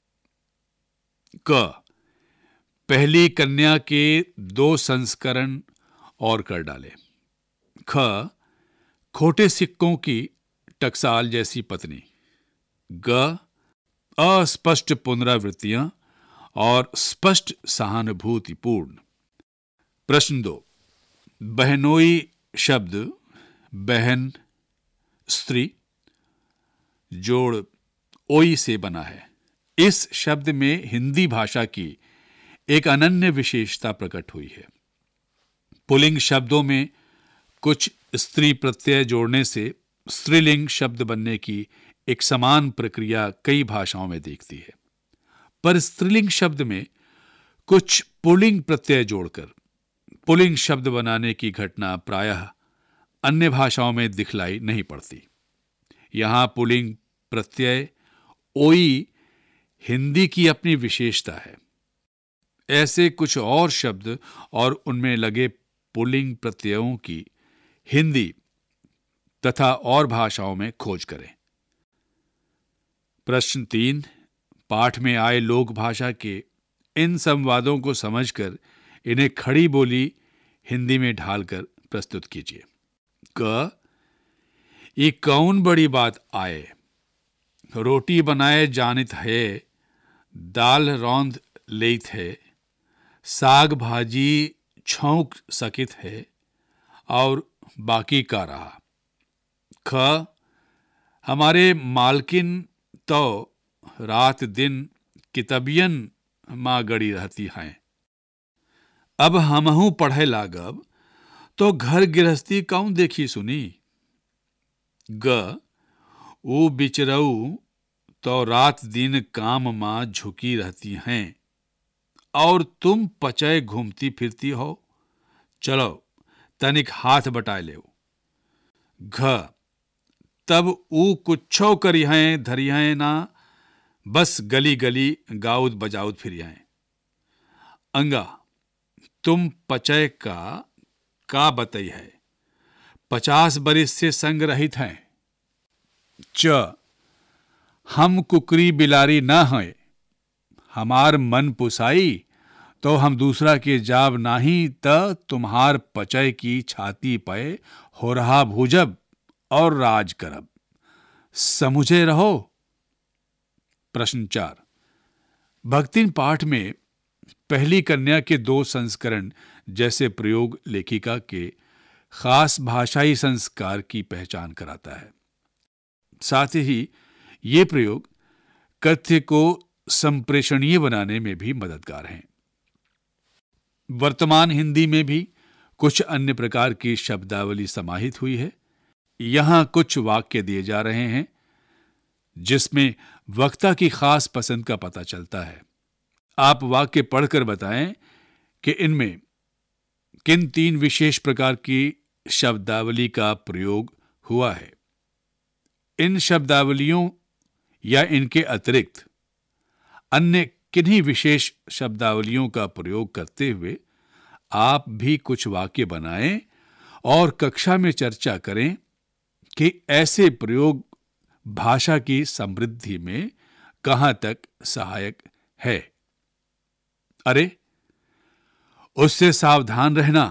क, पहली कन्या के दो संस्करण और कर डाले। ख, खोटे सिक्कों की टकसाल जैसी पत्नी। ग, अस्पष्ट पुनरावृत्तियां और स्पष्ट सहानुभूतिपूर्ण। प्रश्न दो, बहनोई शब्द बहन स्त्री जोड़ ओई से बना है। इस शब्द में हिंदी भाषा की एक अनन्य विशेषता प्रकट हुई है। पुल्लिंग शब्दों में कुछ स्त्री प्रत्यय जोड़ने से स्त्रीलिंग शब्द बनने की एक समान प्रक्रिया कई भाषाओं में दिखती है, पर स्त्रीलिंग शब्द में कुछ पुल्लिंग प्रत्यय जोड़कर पुल्लिंग शब्द बनाने की घटना प्रायः अन्य भाषाओं में दिखलाई नहीं पड़ती। यहां पुल्लिंग प्रत्यय ओई हिंदी की अपनी विशेषता है। ऐसे कुछ और शब्द और उनमें लगे पुल्लिंग प्रत्ययों की हिंदी तथा और भाषाओं में खोज करें। प्रश्न तीन, पाठ में आए लोक भाषा के इन संवादों को समझकर इन्हें खड़ी बोली हिंदी में ढालकर प्रस्तुत कीजिए। क, ये कौन बड़ी बात आए, रोटी बनाए जानित है, दाल रौंद लेत है, साग भाजी छौंक सकित है और बाकी का रहा। ख, हमारे मालकिन तो रात दिन कितबियन माँ गड़ी रहती हैं। अब हमहू पढ़े लागब तो घर गृहस्थी कौन देखी सुनी। ग वो बिचरऊ तो रात दिन काम मां झुकी रहती हैं और तुम पचय घूमती फिरती हो। चलो तनिक हाथ बटाए ले। घ तब ऊ कुछो करिहें धरिहें ना, बस गली गली गाउद बजाउद फिरिहें। अंगा तुम पचय का का बतई है, पचास बरिस से संग रहित हैं। च हम कुकरी बिलारी न हैं, हमार मन पुसाई तो हम दूसरा के जाब नाही त तुम्हार पचय की छाती पे हो रहा भूजब और राज करब, समुझे रहो। प्रश्न चार। भक्तिन पाठ में पहली कन्या के दो संस्करण जैसे प्रयोग लेखिका के खास भाषाई संस्कार की पहचान कराता है। साथ ही ये प्रयोग कथ्य को संप्रेषणीय बनाने में भी मददगार हैं। वर्तमान हिंदी में भी कुछ अन्य प्रकार की शब्दावली समाहित हुई है। यहां कुछ वाक्य दिए जा रहे हैं जिसमें वक्ता की खास पसंद का पता चलता है। आप वाक्य पढ़कर बताएं कि इनमें किन तीन विशेष प्रकार की शब्दावली का प्रयोग हुआ है। इन शब्दावलियों या इनके अतिरिक्त अन्य किन्हीं विशेष शब्दावलियों का प्रयोग करते हुए आप भी कुछ वाक्य बनाएं और कक्षा में चर्चा करें कि ऐसे प्रयोग भाषा की समृद्धि में कहां तक सहायक है। अरे उससे सावधान रहना,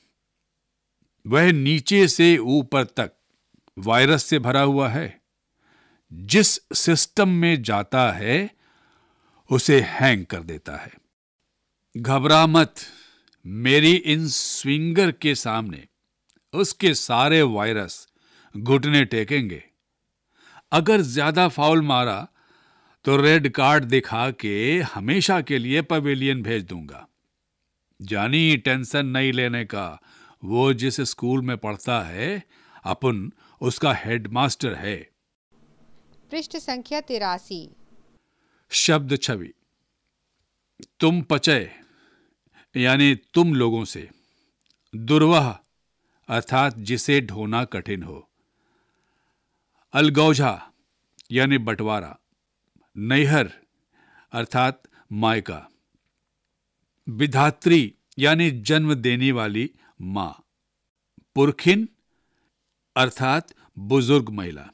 वह नीचे से ऊपर तक वायरस से भरा हुआ है। जिस सिस्टम में जाता है उसे हैंग कर देता है। घबरा मत, मेरी इन स्विंगर के सामने उसके सारे वायरस घुटने टेकेंगे। अगर ज्यादा फाउल मारा तो रेड कार्ड दिखा के हमेशा के लिए पवेलियन भेज दूंगा। जानी टेंशन नहीं लेने का, वो जिस स्कूल में पढ़ता है अपन उसका हेडमास्टर है। पृष्ठ संख्या तिरासी। शब्द छवि। तुम पचय यानी तुम लोगों से, दुर्वह अर्थात जिसे ढोना कठिन हो, अलगौझा यानी बंटवारा, नैहर अर्थात मायका, विधात्री यानी जन्म देने वाली मां, पुरखिन अर्थात बुजुर्ग महिला,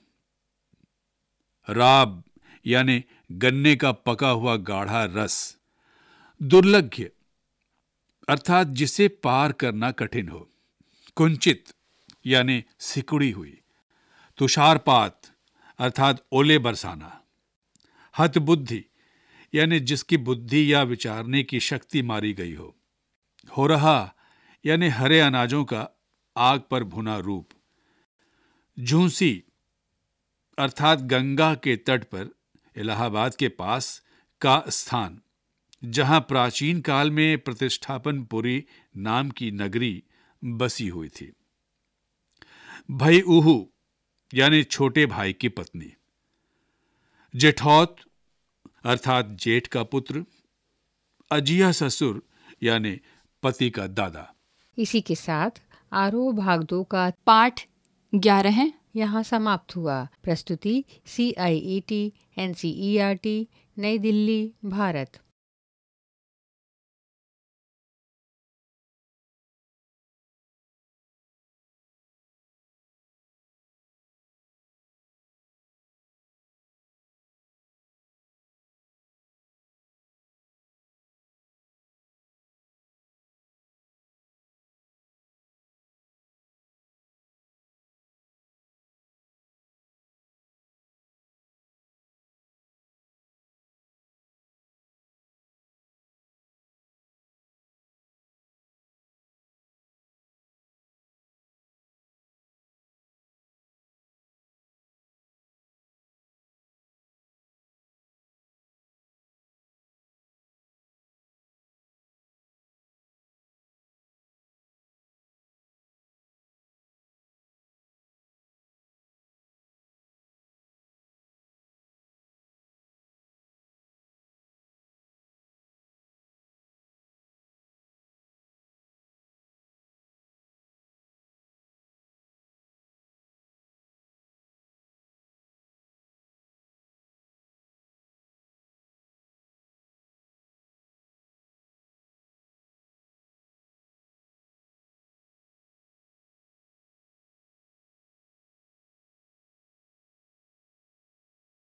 राब यानी गन्ने का पका हुआ गाढ़ा रस, दुर्लभ्य अर्थात जिसे पार करना कठिन हो, कुंचित यानी सिकुड़ी हुई, तुषारपात अर्थात ओले बरसाना, हतबुद्धि यानी जिसकी बुद्धि या विचारने की शक्ति मारी गई हो, हो रहा यानी हरे अनाजों का आग पर भुना रूप, झूंसी अर्थात गंगा के तट पर इलाहाबाद के पास का स्थान जहां प्राचीन काल में प्रतिष्ठापनपुरी नाम की नगरी बसी हुई थी, भई उहू यानी छोटे भाई की पत्नी, जेठौत अर्थात जेठ का पुत्र, अजिया ससुर यानी पति का दादा। इसी के साथ आरोह भाग दो का पाठ ग्यारह है यहाँ समाप्त हुआ। प्रस्तुति C I E T N C E R T New Delhi Bharat.